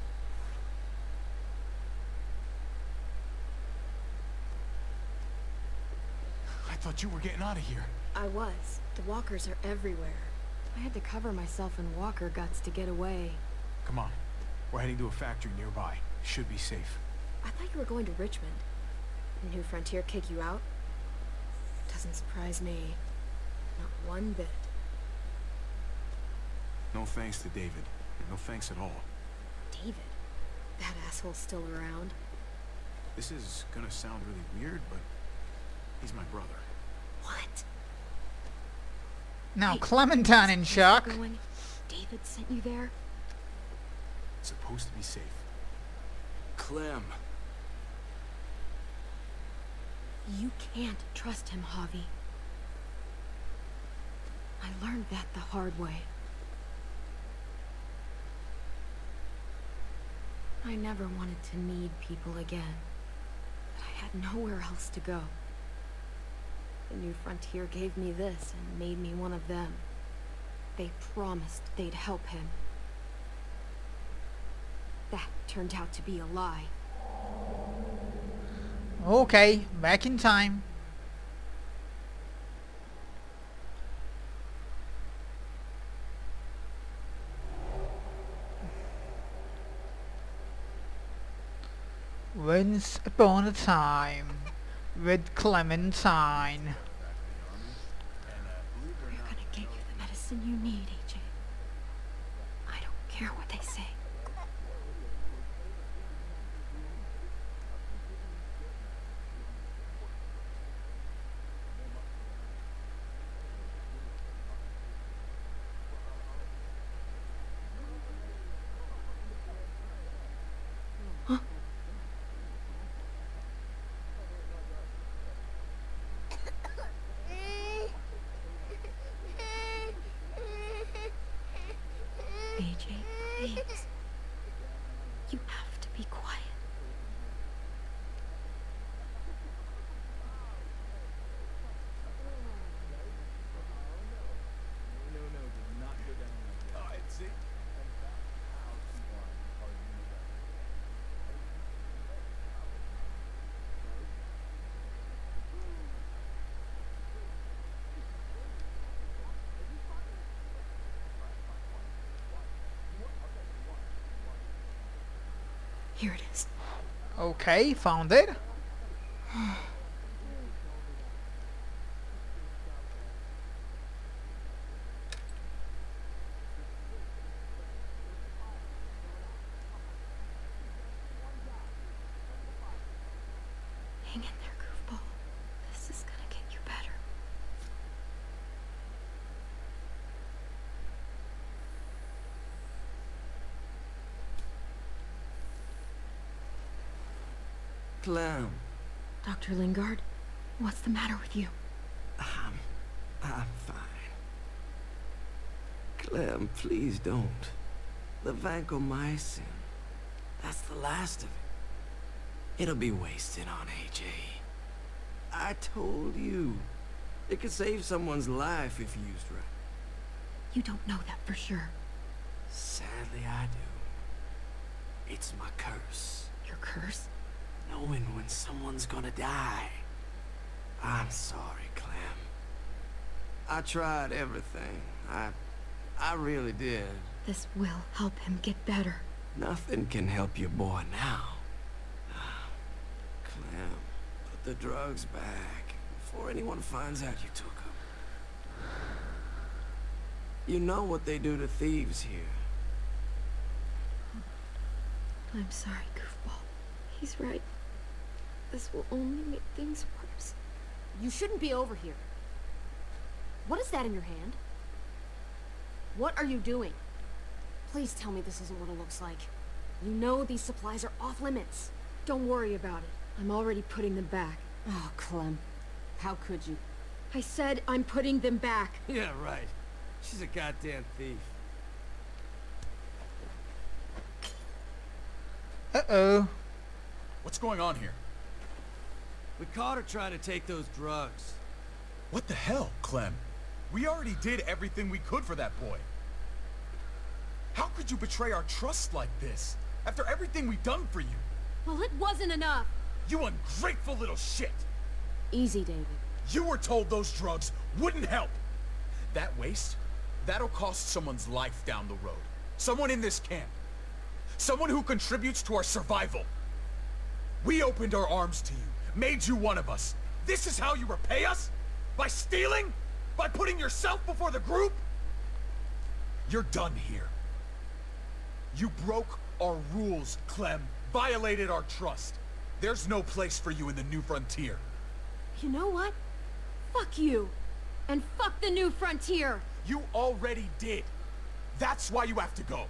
I thought you were getting out of here. I was. The walkers are everywhere. I had to cover myself in walker guts to get away. Come on. We're heading to a factory nearby. Should be safe. I thought you were going to Richmond. Did New Frontier kick you out? Doesn't surprise me. Not one bit. No thanks to David. No thanks at all. David? That asshole's still around. This is gonna sound really weird, but he's my brother. What? Now Wait, Clementine in shock. Going? David sent you there? It's supposed to be safe. Clem. You can't trust him, Javi. I learned that the hard way. I never wanted to need people again, but I had nowhere else to go. The New Frontier gave me this and made me one of them. They promised they'd help him. That turned out to be a lie. Okay, back in time. Once upon a time with Clementine. We're gonna get you the medicine you need, A J. I don't care what they say. Huh? A J, please. You have to be quiet. Here it is. Okay, found it. Hang in there, goofball. This is gonna get you better. Clem. Doctor Lingard, what's the matter with you? I'm... I'm fine. Clem, please don't. The vancomycin. That's the last of it. It'll be wasted on A J. I told you. It could save someone's life if used right. You don't know that for sure. Sadly, I do. It's my curse. Your curse? Knowing when someone's gonna die. I'm sorry, Clem. I tried everything. I... I really did. This will help him get better. Nothing can help your boy now. Clem, put the drugs back before anyone finds out you took them. You know what they do to thieves here. I'm sorry, goofball. He's right. This will only make things worse. You shouldn't be over here. What is that in your hand? What are you doing? Please tell me this isn't what it looks like. You know these supplies are off limits. Don't worry about it. I'm already putting them back. Oh, Clem. How could you? I said I'm putting them back. Yeah, right. She's a goddamn thief. Uh-oh. What's going on here? We caught her trying to take those drugs. What the hell, Clem? We already did everything we could for that boy. How could you betray our trust like this? After everything we've done for you? Well, it wasn't enough. You ungrateful little shit! Easy, David. You were told those drugs wouldn't help. That waste, that'll cost someone's life down the road. Someone in this camp. Someone who contributes to our survival. We opened our arms to you, made you one of us. This is how you repay us? By stealing? By putting yourself before the group? You're done here. You broke our rules, Clem. Violated our trust. There's no place for you in the New Frontier. You know what? Fuck you. And fuck the New Frontier. You already did. That's why you have to go.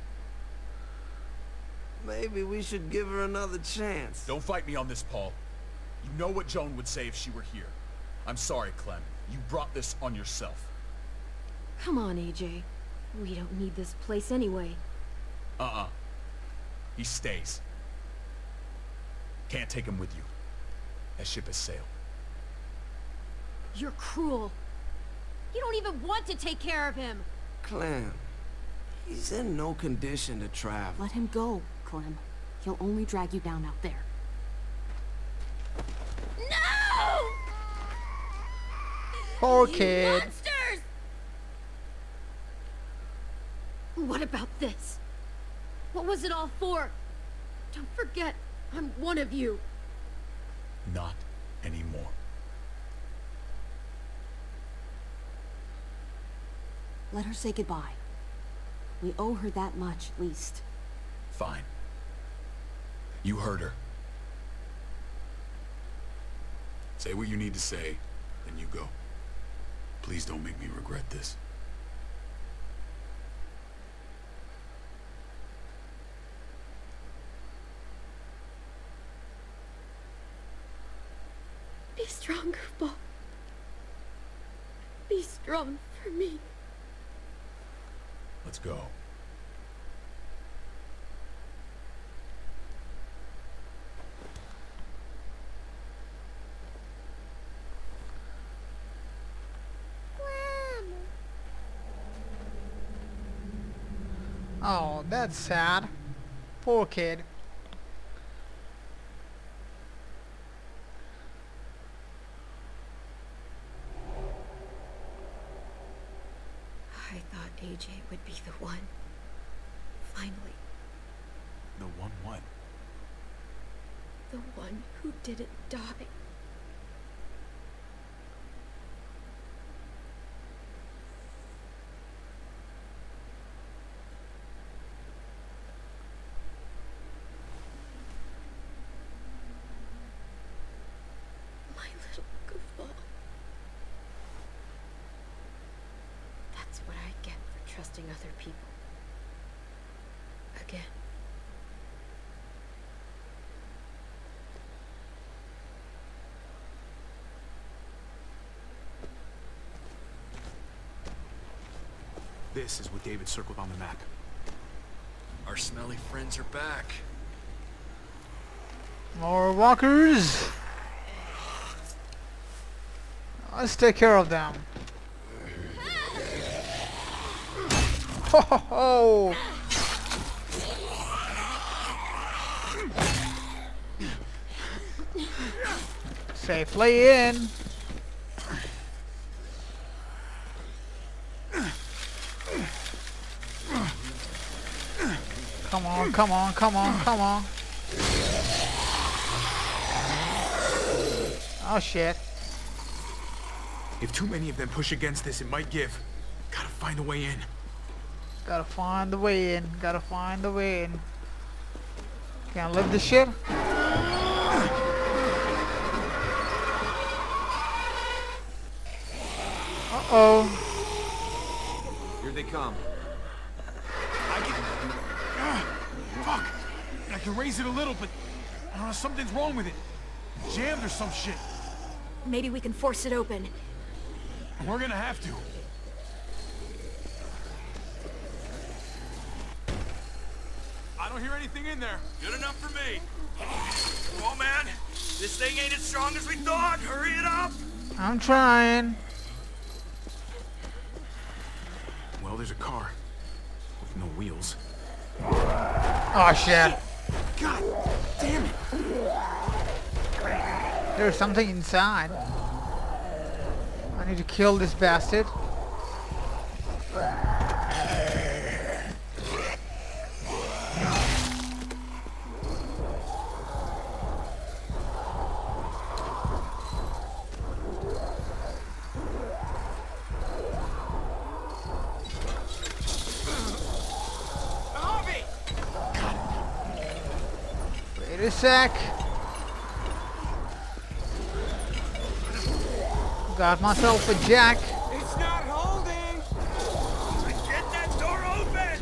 Maybe we should give her another chance. Don't fight me on this, Paul. You know what Joan would say if she were here. I'm sorry, Clem. You brought this on yourself. Come on, A J. We don't need this place anyway. Uh-uh. He stays. Can't take him with you. That ship has sailed. You're cruel. You don't even want to take care of him. Clem, he's in no condition to travel. Let him go, Clem. He'll only drag you down out there. No! Poor You kid. monsters! What about this? What was it all for? Don't forget, I'm one of you. Not anymore. Let her say goodbye. We owe her that much, at least. Fine. You heard her. Say what you need to say, then you go. Please don't make me regret this. Be stronger, Bob. Be strong for me. Let's go. Oh, that's sad. Poor kid. I thought A J would be the one. Finally. The one what? The one who didn't die. My little goofball. That's what I get for trusting other people. Again. This is what David circled on the map. Our smelly friends are back. More walkers. Let's take care of them. Ho ho ho! Safely in. Come on, come on, come on, come on. Oh shit. If too many of them push against this, it might give. Gotta find a way in. Gotta find the way in. Gotta find the way in. Can't lift the shit. Uh-oh. Here they come. I can... Ah, fuck! I can raise it a little, but... I don't know, something's wrong with it. Jammed or some shit. Maybe we can force it open. We're gonna have to. I don't hear anything in there. Good enough for me. Come on, man. This thing ain't as strong as we thought. Hurry it up. I'm trying. Well, there's a car with no wheels. Oh shit. God damn it. There's something inside. I need to kill this bastard. Wait a sec. Got myself a jack. It's not holding. Get that door open.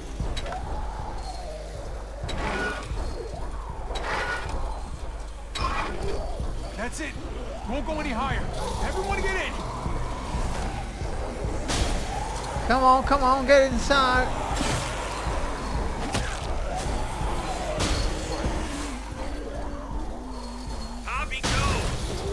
That's it. Won't go any higher. Everyone get in. Come on, come on, get inside. Javi, go.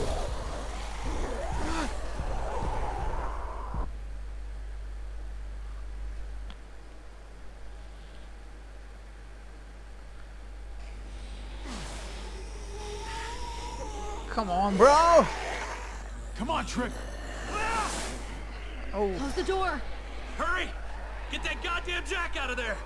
Come on, bro. Come on, Trick. Oh. Close the door. Hurry. Get that goddamn jack out of there.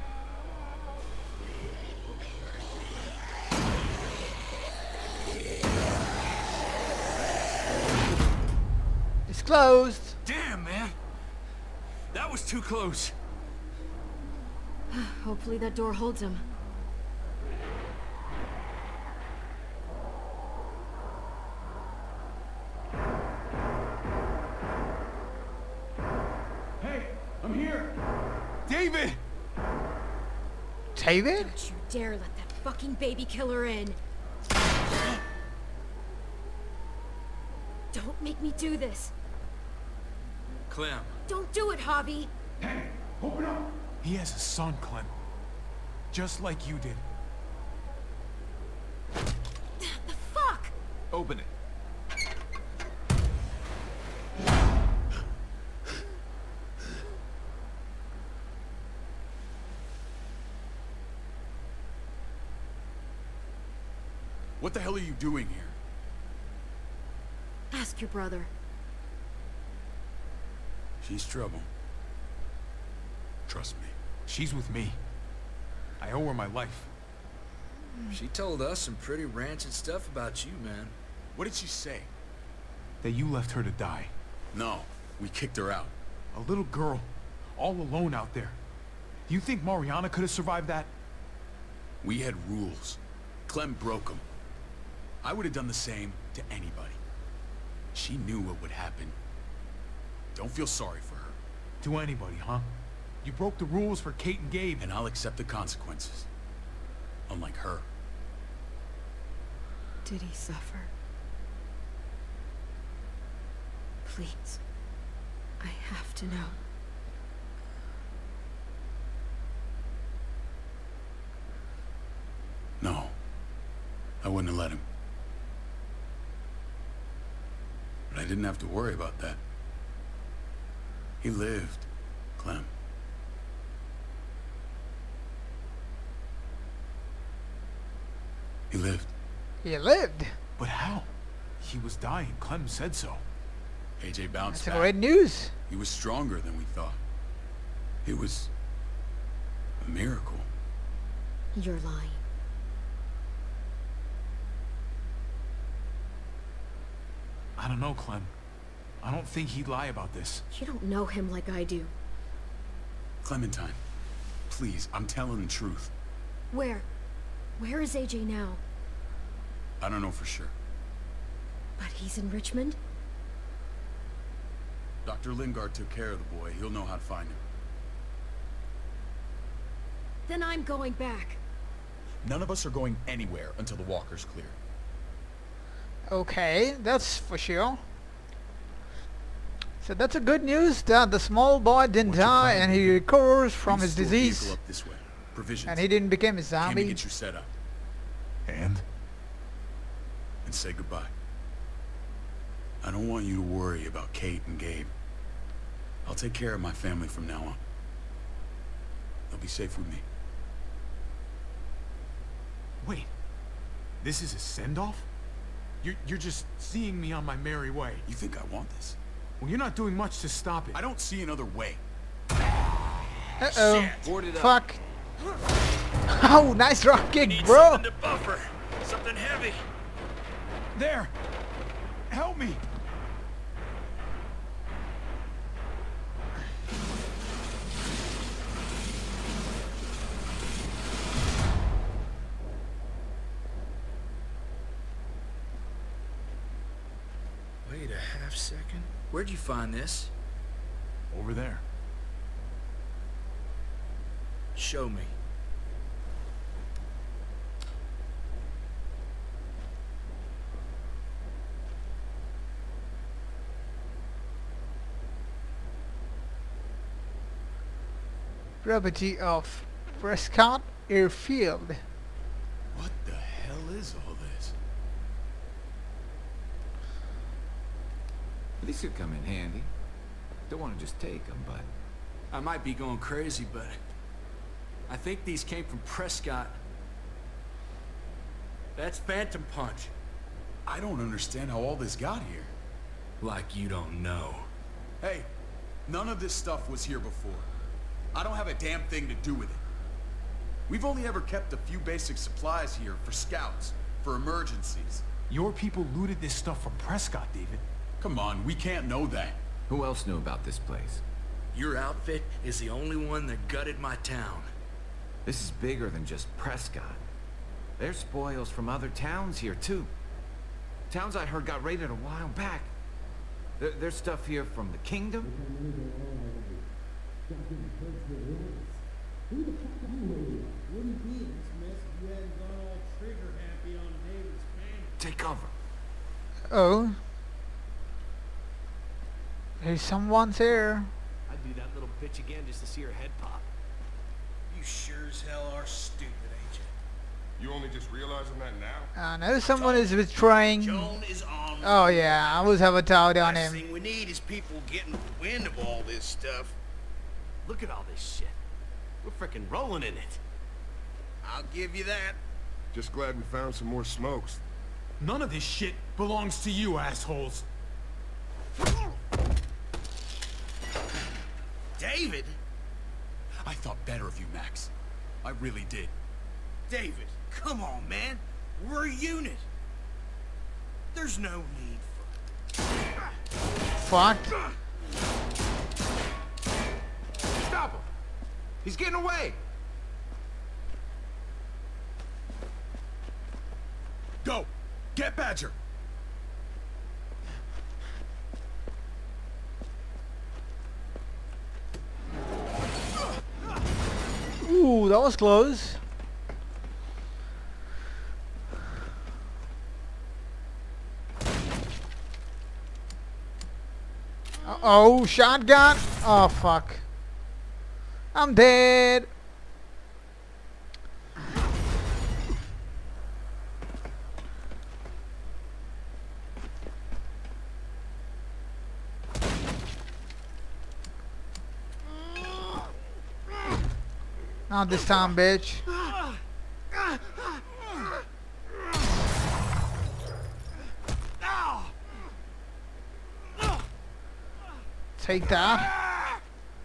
It's closed. Damn, man. That was too close. Hopefully that door holds him. Hey, I'm here. David! David? Don't you dare let that fucking baby killer in. Don't make me do this. Clem. Don't do it, Javi. Hey, open up. He has a son, Clem. Just like you did. The fuck? Open it. What the hell are you doing here? Ask your brother. She's trouble. Trust me. She's with me. I owe her my life. She told us some pretty rancid stuff about you, man. What did she say? That you left her to die. No, we kicked her out. A little girl, all alone out there. Do you think Mariana could have survived that? We had rules. Clem broke them. I would have done the same to anybody. She knew what would happen. Don't feel sorry for her. To anybody, huh? You broke the rules for Kate and Gabe. And I'll accept the consequences. Unlike her. Did he suffer? Please. I have to know. No. I wouldn't have let him. But I didn't have to worry about that. He lived, Clem. He lived. He lived? But how? He was dying. Clem said so. A J bounced That's back. great news. He was stronger than we thought. It was a miracle. You're lying. I don't know, Clem. I don't think he'd lie about this. You don't know him like I do. Clementine, please, I'm telling the truth. Where? Where is A J now? I don't know for sure. But he's in Richmond? Doctor Lingard took care of the boy. He'll know how to find him. Then I'm going back. None of us are going anywhere until the walker's clear. Okay, that's for sure. So that's a good news that the small boy didn't die and he recovers from his disease. Up this way. Provisions. And he didn't become a Came zombie. to get you set up. And? And say goodbye. I don't want you to worry about Kate and Gabe. I'll take care of my family from now on. They'll be safe with me. Wait. This is a send-off? You're, you're just seeing me on my merry way. You think I want this? Well, you're not doing much to stop it. I don't see another way. Uh-oh. Board it up. Fuck. Oh, nice drop kick, Need bro. something to buffer. Something heavy. There! Help me! Wait a half second. Where'd you find this? Over there. Show me. Property of Prescott Airfield. What the hell is all this? These could come in handy. Don't want to just take them, but... I might be going crazy, but I think these came from Prescott. That's Phantom Punch. I don't understand how all this got here. Like you don't know. Hey, none of this stuff was here before. I don't have a damn thing to do with it. We've only ever kept a few basic supplies here for scouts, for emergencies. Your people looted this stuff from Prescott, David. Come on, we can't know that. Who else knew about this place? Your outfit is the only one that gutted my town. This is bigger than just Prescott. There's spoils from other towns here, too. Towns I heard got raided a while back. There, there's stuff here from the Kingdom. Who the fuck are you? Wouldn't be in this mess if you hadn't gone all trigger happy on David's family. Take cover. Oh. There's someone there. I'd do that little bitch again just to see her head pop. You sure as hell are stupid, ain't you? You only just realizing that now? I know someone is betraying. Joan is on. Oh yeah, I always have a doubt on Last him. thing we need is people getting wind of all this stuff. Look at all this shit. We're frickin' rolling in it. I'll give you that. Just glad we found some more smokes. None of this shit belongs to you, assholes. David? I thought better of you, Max. I really did. David, come on, man. We're a unit. There's no need for... Fuck. Stop him! He's getting away! Go! Get Badger! Ooh, that was close. Uh oh, shotgun. Oh fuck. I'm dead. Not this time, bitch. Take that.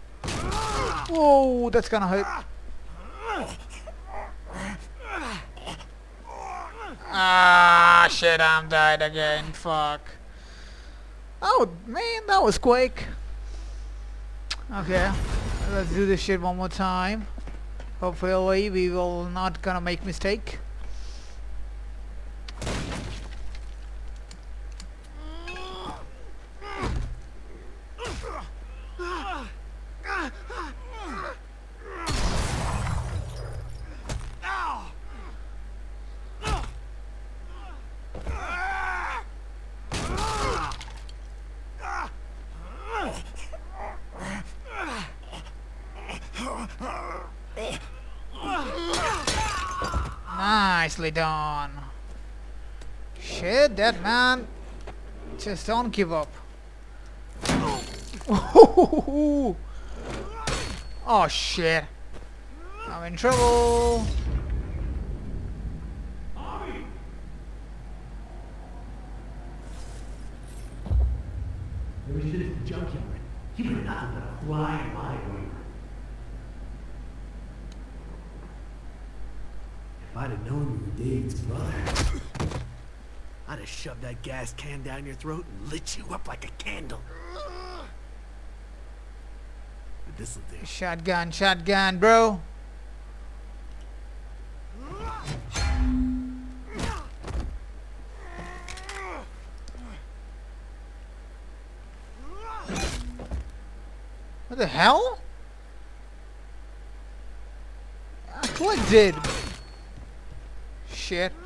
Whoa, that's gonna hurt. Ah, shit, I'm dead again. Fuck. Oh, man, that was quick. Okay, let's do this shit one more time. Hopefully we will not gonna make mistake. Nicely done. Shit, that man. Just don't give up. Oh shit. I'm in trouble. There was shit at the junkyard. You were nothing but a fly in my wing. If I'd have known you were David's brother, I'd have shoved that gas can down your throat and lit you up like a candle. But this'll do. Shotgun, shotgun, bro. What the hell? I clicked it. Shit.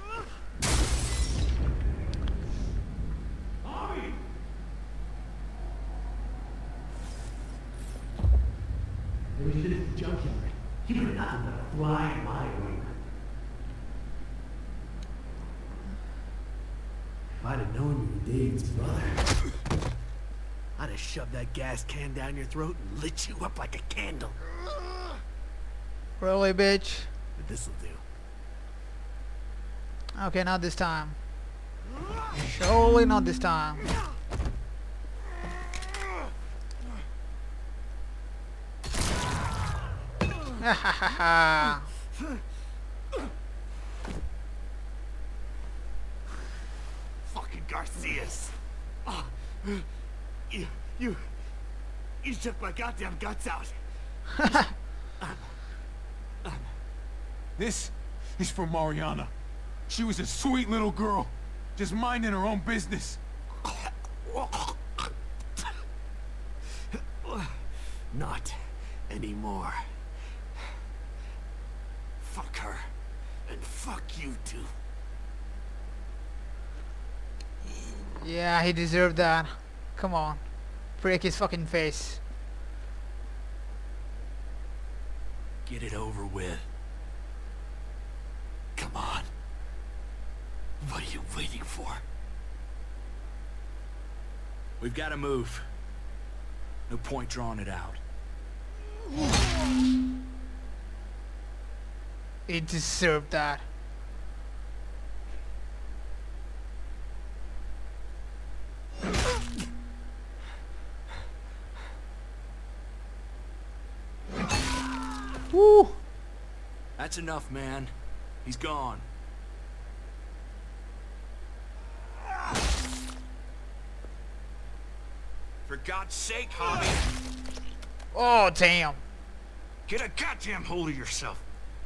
There was shit at the junkyard. You were nothing but a fly in my wing. If I'd have known you were David's brother, I'd have shoved that gas can down your throat and lit you up like a candle. Really, bitch? But this'll do. Okay, not this time. Surely not this time. Ha ha ha ha. Fucking Garcias. Oh, you, you, you took my goddamn guts out. This is for Mariana. She was a sweet little girl, just minding her own business. Not anymore. Fuck her. And fuck you too. Yeah, he deserved that. Come on. Break his fucking face. Get it over with. Come on. What are you waiting for? We've got to move. No point drawing it out. He deserved that. Woo! That's enough, man. He's gone. For God's sake, Javi. Oh, damn. Get a goddamn hold of yourself.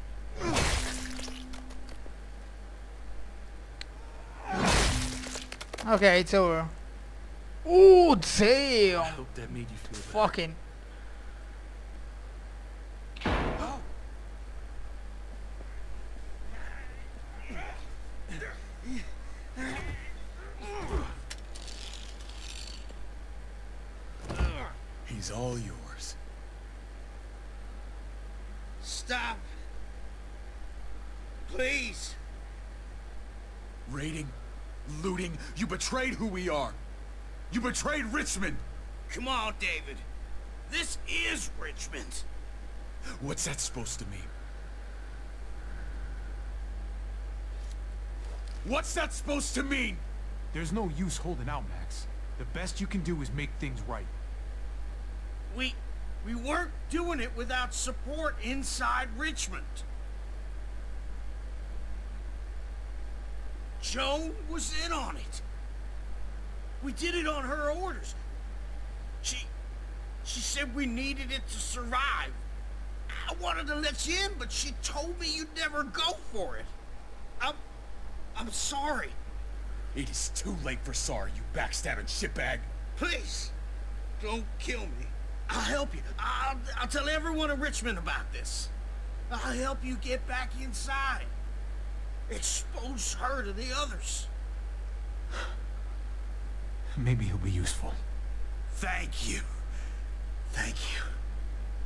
Okay, it's over. Oh, damn. I hope that made you feel better. Fucking. He's all yours. Stop. Please. Raiding, looting, you betrayed who we are. You betrayed Richmond. Come on, David. This is Richmond. What's that supposed to mean? What's that supposed to mean? There's no use holding out, Max. The best you can do is make things right. We... we weren't doing it without support inside Richmond. Joan was in on it. We did it on her orders. She... she said we needed it to survive. I wanted to let you in, but she told me you'd never go for it. I'm... I'm sorry. It is too late for sorry, you backstabbing shitbag. Please, don't kill me. I'll help you. I'll, I'll tell everyone in Richmond about this. I'll help you get back inside. Expose her to the others. Maybe he'll be useful. Thank you. Thank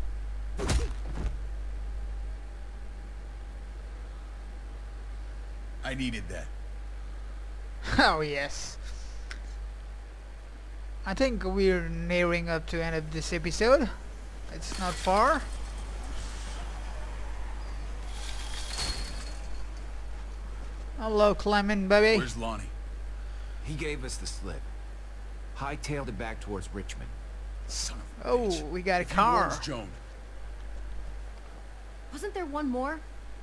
you. I needed that. Oh yes. I think we're nearing up to the end of this episode. It's not far. Hello, Clement, baby. Where's Lonnie? He gave us the slip. Hightailed it back towards Richmond. Son of a Oh, bitch. we got a If he car. warns Joan. Wasn't there one more?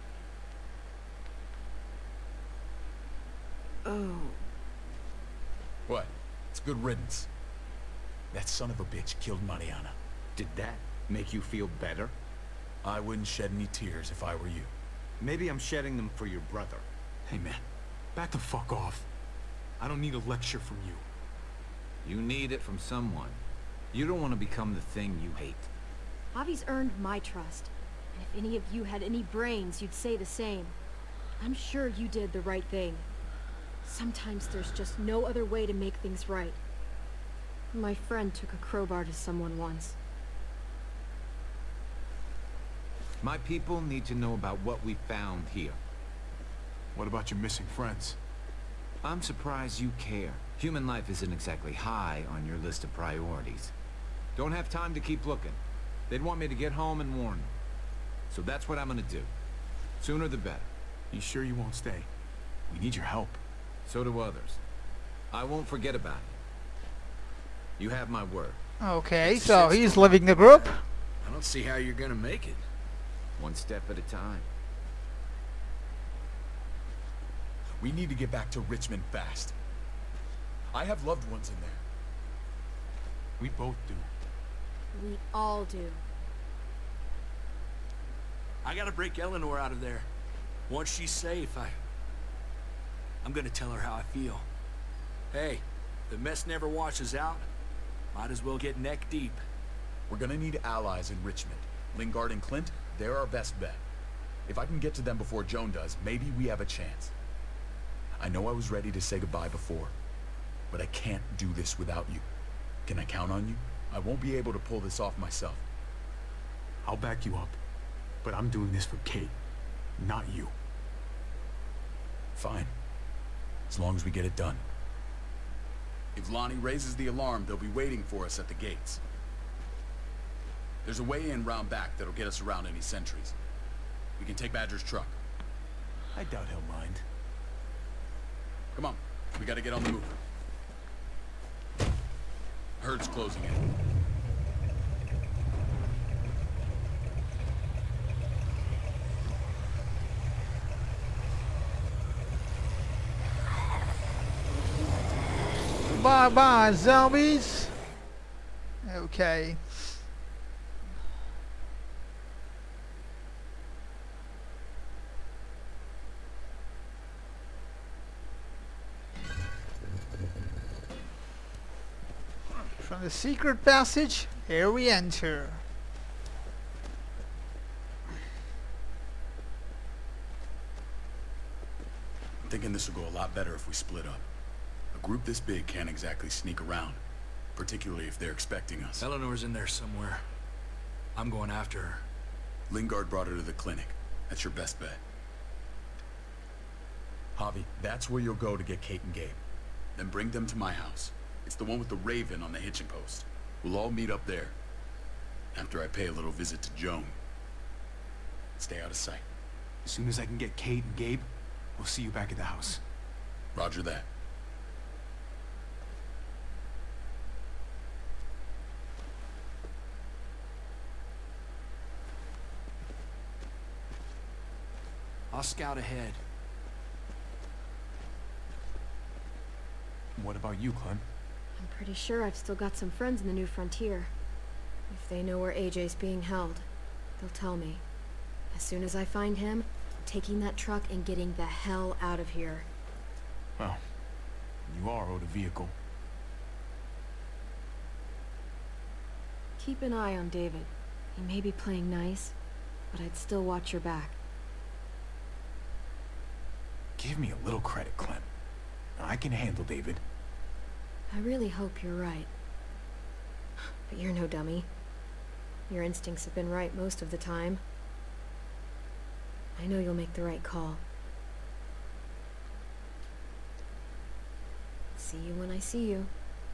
Oh. What? It's good riddance. That son of a bitch killed Mariana. Did that make you feel better? I wouldn't shed any tears if I were you. Maybe I'm shedding them for your brother. Hey man, back the fuck off. I don't need a lecture from you. You need it from someone. You don't want to become the thing you hate. Javi's earned my trust. And if any of you had any brains, you'd say the same. I'm sure you did the right thing. Sometimes there's just no other way to make things right. My friend took a crowbar to someone once. My people need to know about what we found here. What about your missing friends? I'm surprised you care. Human life isn't exactly high on your list of priorities. Don't have time to keep looking. They'd want me to get home and warn them. So that's what I'm gonna do. Sooner the better. You sure you won't stay? We need your help. So do others. I won't forget about it. You have my word. Okay, so he's leaving the group. I don't see how you're gonna make it. One step at a time. We need to get back to Richmond fast. I have loved ones in there. We both do. We all do. I gotta break Eleanor out of there. Once she's safe, I... I'm gonna tell her how I feel. Hey, the mess never washes out. Might as well get neck deep. We're gonna need allies in Richmond. Lingard and Clint, they're our best bet. If I can get to them before Joan does, maybe we have a chance. I know I was ready to say goodbye before, but I can't do this without you. Can I count on you? I won't be able to pull this off myself. I'll back you up, but I'm doing this for Kate, not you. Fine. As long as we get it done. If Lonnie raises the alarm, they'll be waiting for us at the gates. There's a way in round back that'll get us around any sentries. We can take Badger's truck. I doubt he'll mind. Come on, we gotta get on the move. Herd's closing in. Bye bye, zombies. Okay. From the secret passage, here we enter. I'm thinking this will go a lot better if we split up. A group this big can't exactly sneak around, particularly if they're expecting us. Eleanor's in there somewhere. I'm going after her. Lingard brought her to the clinic. That's your best bet. Javi, that's where you'll go to get Kate and Gabe. Then bring them to my house. It's the one with the Raven on the hitching post. We'll all meet up there. After I pay a little visit to Joan. Stay out of sight. As soon as I can get Kate and Gabe, we'll see you back at the house. Roger that. I'll scout ahead. What about you, Clem? I'm pretty sure I've still got some friends in the New Frontier. If they know where A J's being held, they'll tell me. As soon as I find him, I'm taking that truck and getting the hell out of here. Well, you are owed a vehicle. Keep an eye on David. He may be playing nice, but I'd still watch your back. Give me a little credit, Clem. I can handle David. I really hope you're right. But you're no dummy. Your instincts have been right most of the time. I know you'll make the right call. See you when I see you.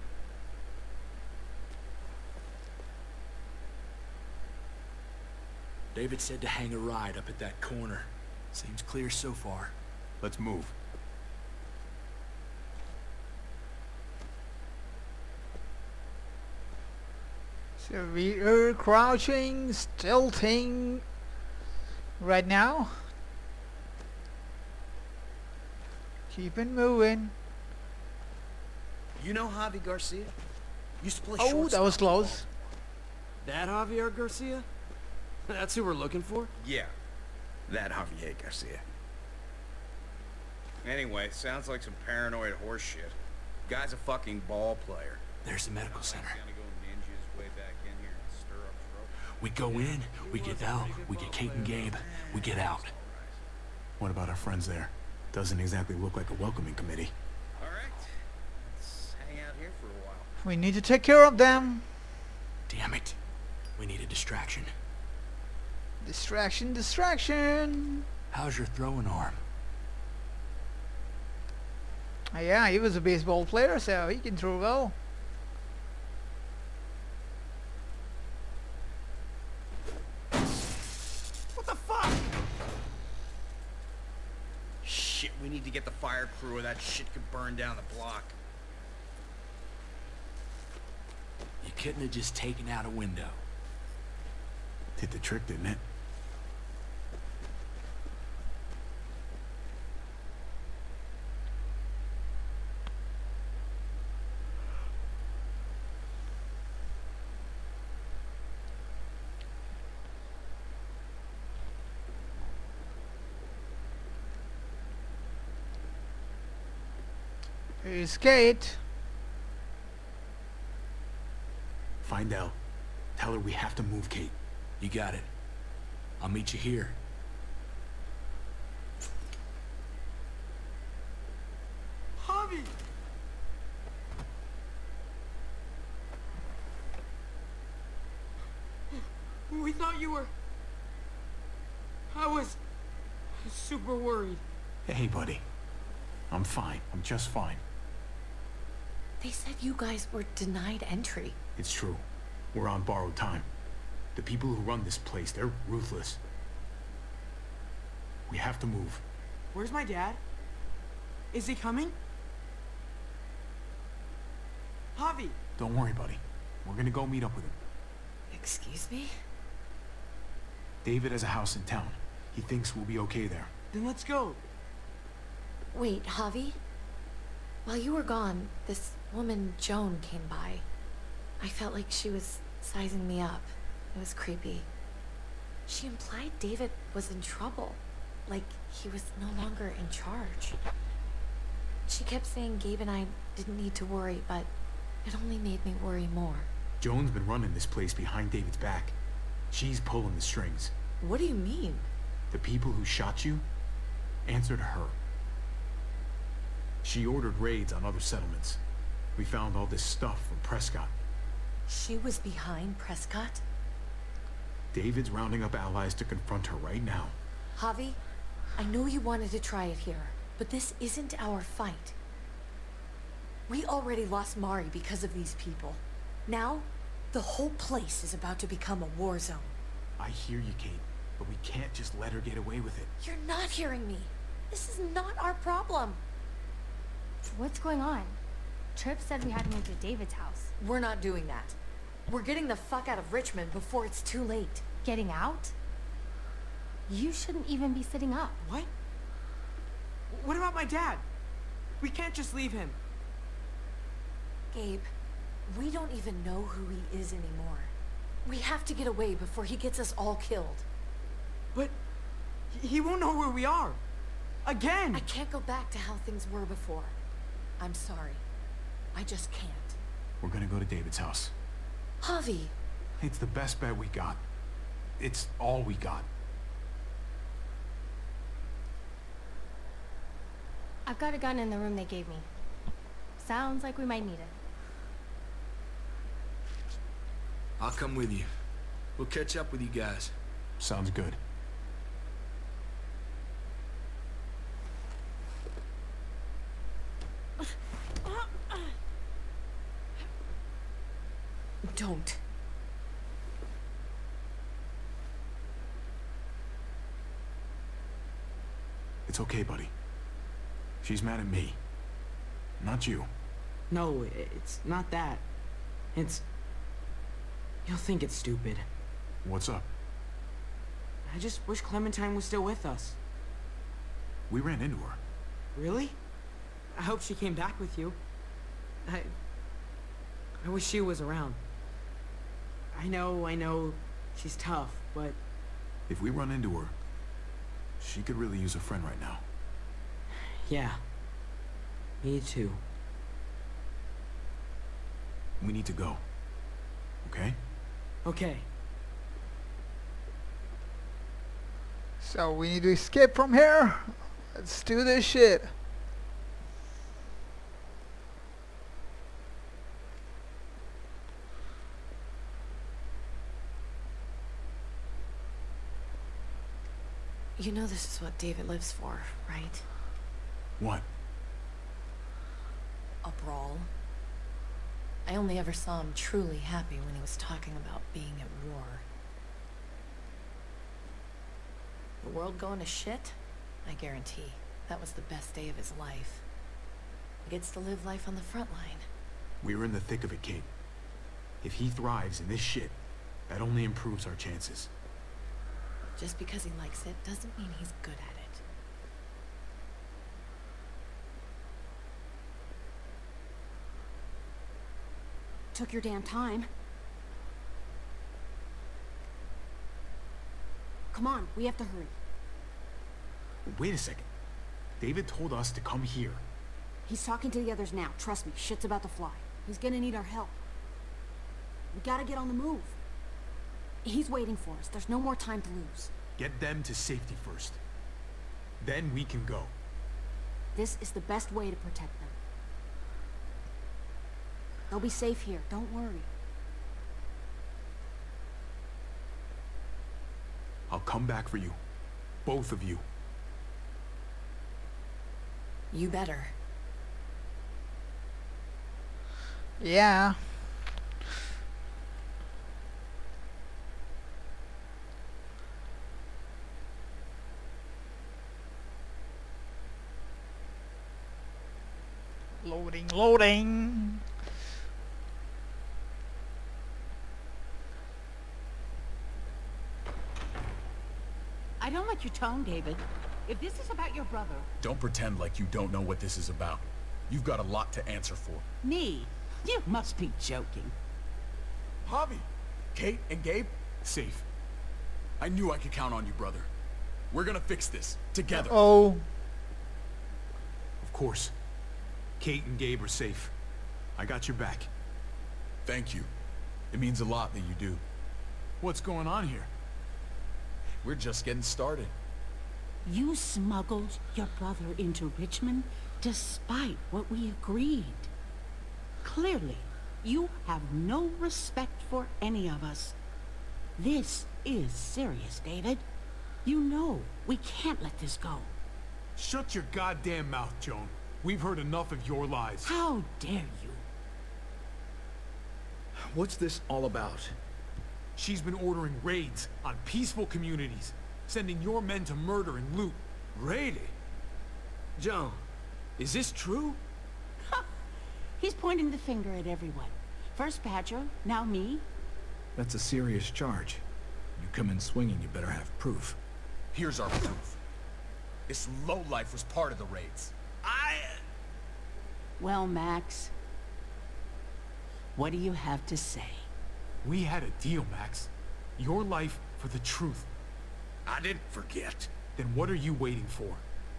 David said to hang a ride up at that corner. Seems clear so far. Let's move. So we are crouching, stealthing right now. Keep it moving. You know Javi Garcia? Used to play Oh, shortstop. that was close. That Javier Garcia? That's who we're looking for? Yeah, that Javier Garcia. Anyway, sounds like some paranoid horse shit. Guy's a fucking ball player. There's the medical center. Gonna go ninja his way back in here and stir up trouble. We go in, we get out, we get Kate and Gabe, we get out. What about our friends there? Doesn't exactly look like a welcoming committee. All right, let's hang out here for a while. We need to take care of them. Damn it. We need a distraction. Distraction, distraction. How's your throwing arm? Uh, yeah, he was a baseball player, so he can throw well. What the fuck? Shit, we need to get the fire crew or that shit could burn down the block. You couldn't have just taken out a window. Did the trick, didn't it? Here's Kate. Find out. Tell her we have to move Kate. You got it. I'll meet you here. Javi! We thought you were... I was... super worried. Hey, buddy. I'm fine. I'm just fine. They said you guys were denied entry. It's true. We're on borrowed time. The people who run this place, they're ruthless. We have to move. Where's my dad? Is he coming? Javi! Don't worry, buddy. We're gonna go meet up with him. Excuse me? David has a house in town. He thinks we'll be okay there. Then let's go. Wait, Javi? While you were gone, this woman, Joan, came by. I felt like she was sizing me up. It was creepy. She implied David was in trouble. Like he was no longer in charge. She kept saying Gabe and I didn't need to worry, but it only made me worry more. Joan's been running this place behind David's back. She's pulling the strings. What do you mean? The people who shot you answered her. She ordered raids on other settlements. We found all this stuff from Prescott. She was behind Prescott? David's rounding up allies to confront her right now. Javi, I know you wanted to try it here, but this isn't our fight. We already lost Mari because of these people. Now, the whole place is about to become a war zone. I hear you, Kate, but we can't just let her get away with it. You're not hearing me. This is not our problem. What's going on? Tripp said we had to move to David's house. We're not doing that. We're getting the fuck out of Richmond before it's too late. Getting out? You shouldn't even be sitting up. What? What about my dad? We can't just leave him. Gabe, we don't even know who he is anymore. We have to get away before he gets us all killed. But he won't know where we are. Again! I can't go back to how things were before. I'm sorry. I just can't. We're gonna go to David's house. Javi! It's the best bet we got. It's all we got. I've got a gun in the room they gave me. Sounds like we might need it. I'll come with you. We'll catch up with you guys. Sounds good. Don't. It's okay, buddy. She's mad at me. Not you. No, it's not that. It's... You'll think it's stupid. What's up? I just wish Clementine was still with us. We ran into her. Really? I hope she came back with you. I... I wish she was around. I know, I know, she's tough, but... If we run into her, she could really use a friend right now. Yeah. Me too. We need to go. Okay? Okay. So we need to escape from here. Let's do this shit. You know this is what David lives for, right? What? A brawl. I only ever saw him truly happy when he was talking about being at war. The world going to shit? I guarantee that was the best day of his life. He gets to live life on the front line. We're in the thick of it, Kate. If he thrives in this shit, that only improves our chances. Just because he likes it doesn't mean he's good at it. Took your damn time. Come on, we have to hurry. Wait a second. David told us to come here. He's talking to the others now. Trust me, shit's about to fly. He's gonna need our help. We gotta get on the move. He's waiting for us. There's no more time to lose. Get them to safety first. Then we can go. This is the best way to protect them. They'll be safe here. Don't worry. I'll come back for you. Both of you. You better. Yeah. Loading, loading. I don't like your tone, David. If this is about your brother... Don't pretend like you don't know what this is about. You've got a lot to answer for. Me? You must be joking. Javi, Kate and Gabe, safe. I knew I could count on you, brother. We're gonna fix this, together. Oh. Of course. Kate and Gabe are safe. I got your back. Thank you. It means a lot that you do. What's going on here? We're just getting started. You smuggled your brother into Richmond despite what we agreed. Clearly, you have no respect for any of us. This is serious, David. You know we can't let this go. Shut your goddamn mouth, Joan. We've heard enough of your lies. How dare you? What's this all about? She's been ordering raids on peaceful communities, sending your men to murder and loot. Really? Joan, is this true? He's pointing the finger at everyone. First Badger, now me. That's a serious charge. You come in swinging, you better have proof. Here's our proof. This lowlife was part of the raids. I... Well, Max, what do you have to say? We had a deal, Max. Your life for the truth. I didn't forget. Then what are you waiting for?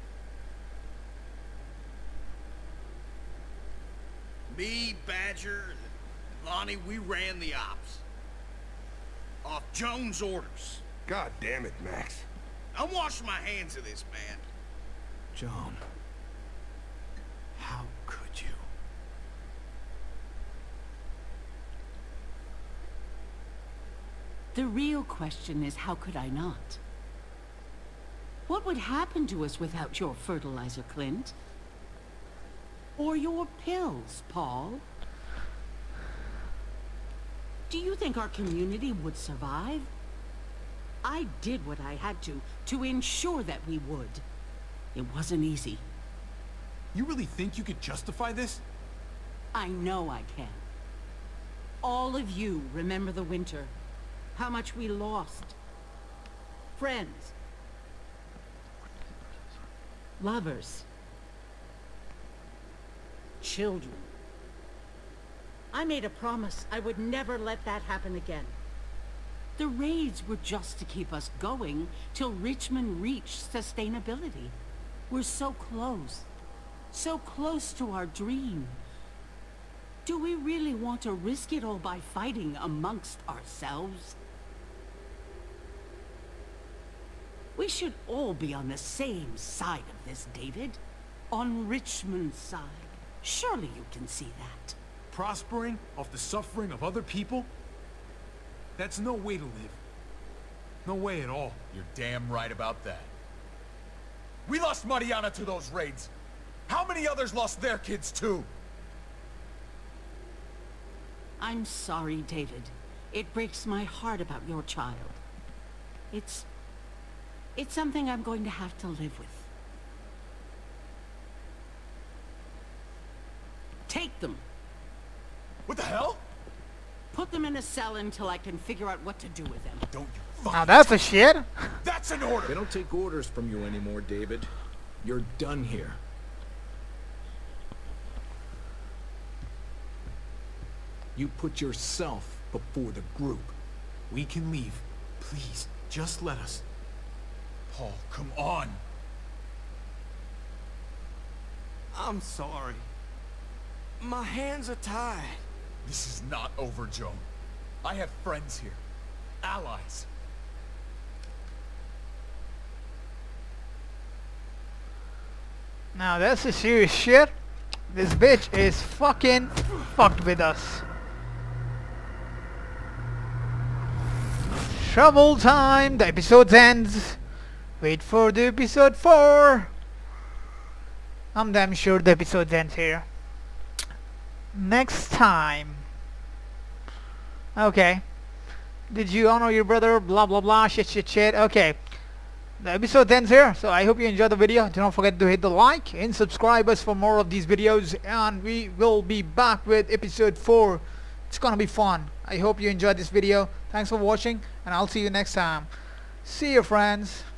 Me, Badger, and Lonnie, we ran the ops. Off Joan's orders. God damn it, Max. I'm washing my hands of this, man. Joan. How could you? The real question is, how could I not? What would happen to us without your fertilizer, Clint? Or your pills, Paul? Do you think our community would survive? I did what I had to, to ensure that we would. It wasn't easy. You really think you could justify this? I know I can. All of you remember the winter. How much we lost. Friends. Lovers. Children. I made a promise I would never let that happen again. The raids were just to keep us going till Richmond reached sustainability. We're so close. So close to our dream. Do we really want to risk it all by fighting amongst ourselves? We should all be on the same side of this, David. On Richmond's side. Surely you can see that. Prospering off the suffering of other people? That's no way to live. No way at all. You're damn right about that. We lost Mariana to those raids. How many others lost their kids too? I'm sorry, David. It breaks my heart about your child. It's... It's something I'm going to have to live with. Take them. What the hell? Put them in a cell until I can figure out what to do with them. Don't you fuck. Now that's a shit. That's an order. They don't take orders from you anymore, David. You're done here. You put yourself before the group. We can leave. Please, just let us. Paul, come on. I'm sorry. My hands are tied. This is not over, Joan. I have friends here. Allies. Now that's a serious shit. This bitch is fucking fucked with us. Trouble time. The episode ends. Wait for the episode four. I'm damn sure the episode ends here. Next time. Okay. Did you honor your brother? Blah blah blah. Shit shit shit. Okay. The episode ends here. So I hope you enjoyed the video. Do not forget to hit the like and subscribe us for more of these videos. And we will be back with episode four. It's gonna be fun. I hope you enjoyed this video. Thanks for watching. And I'll see you next time. See you, friends.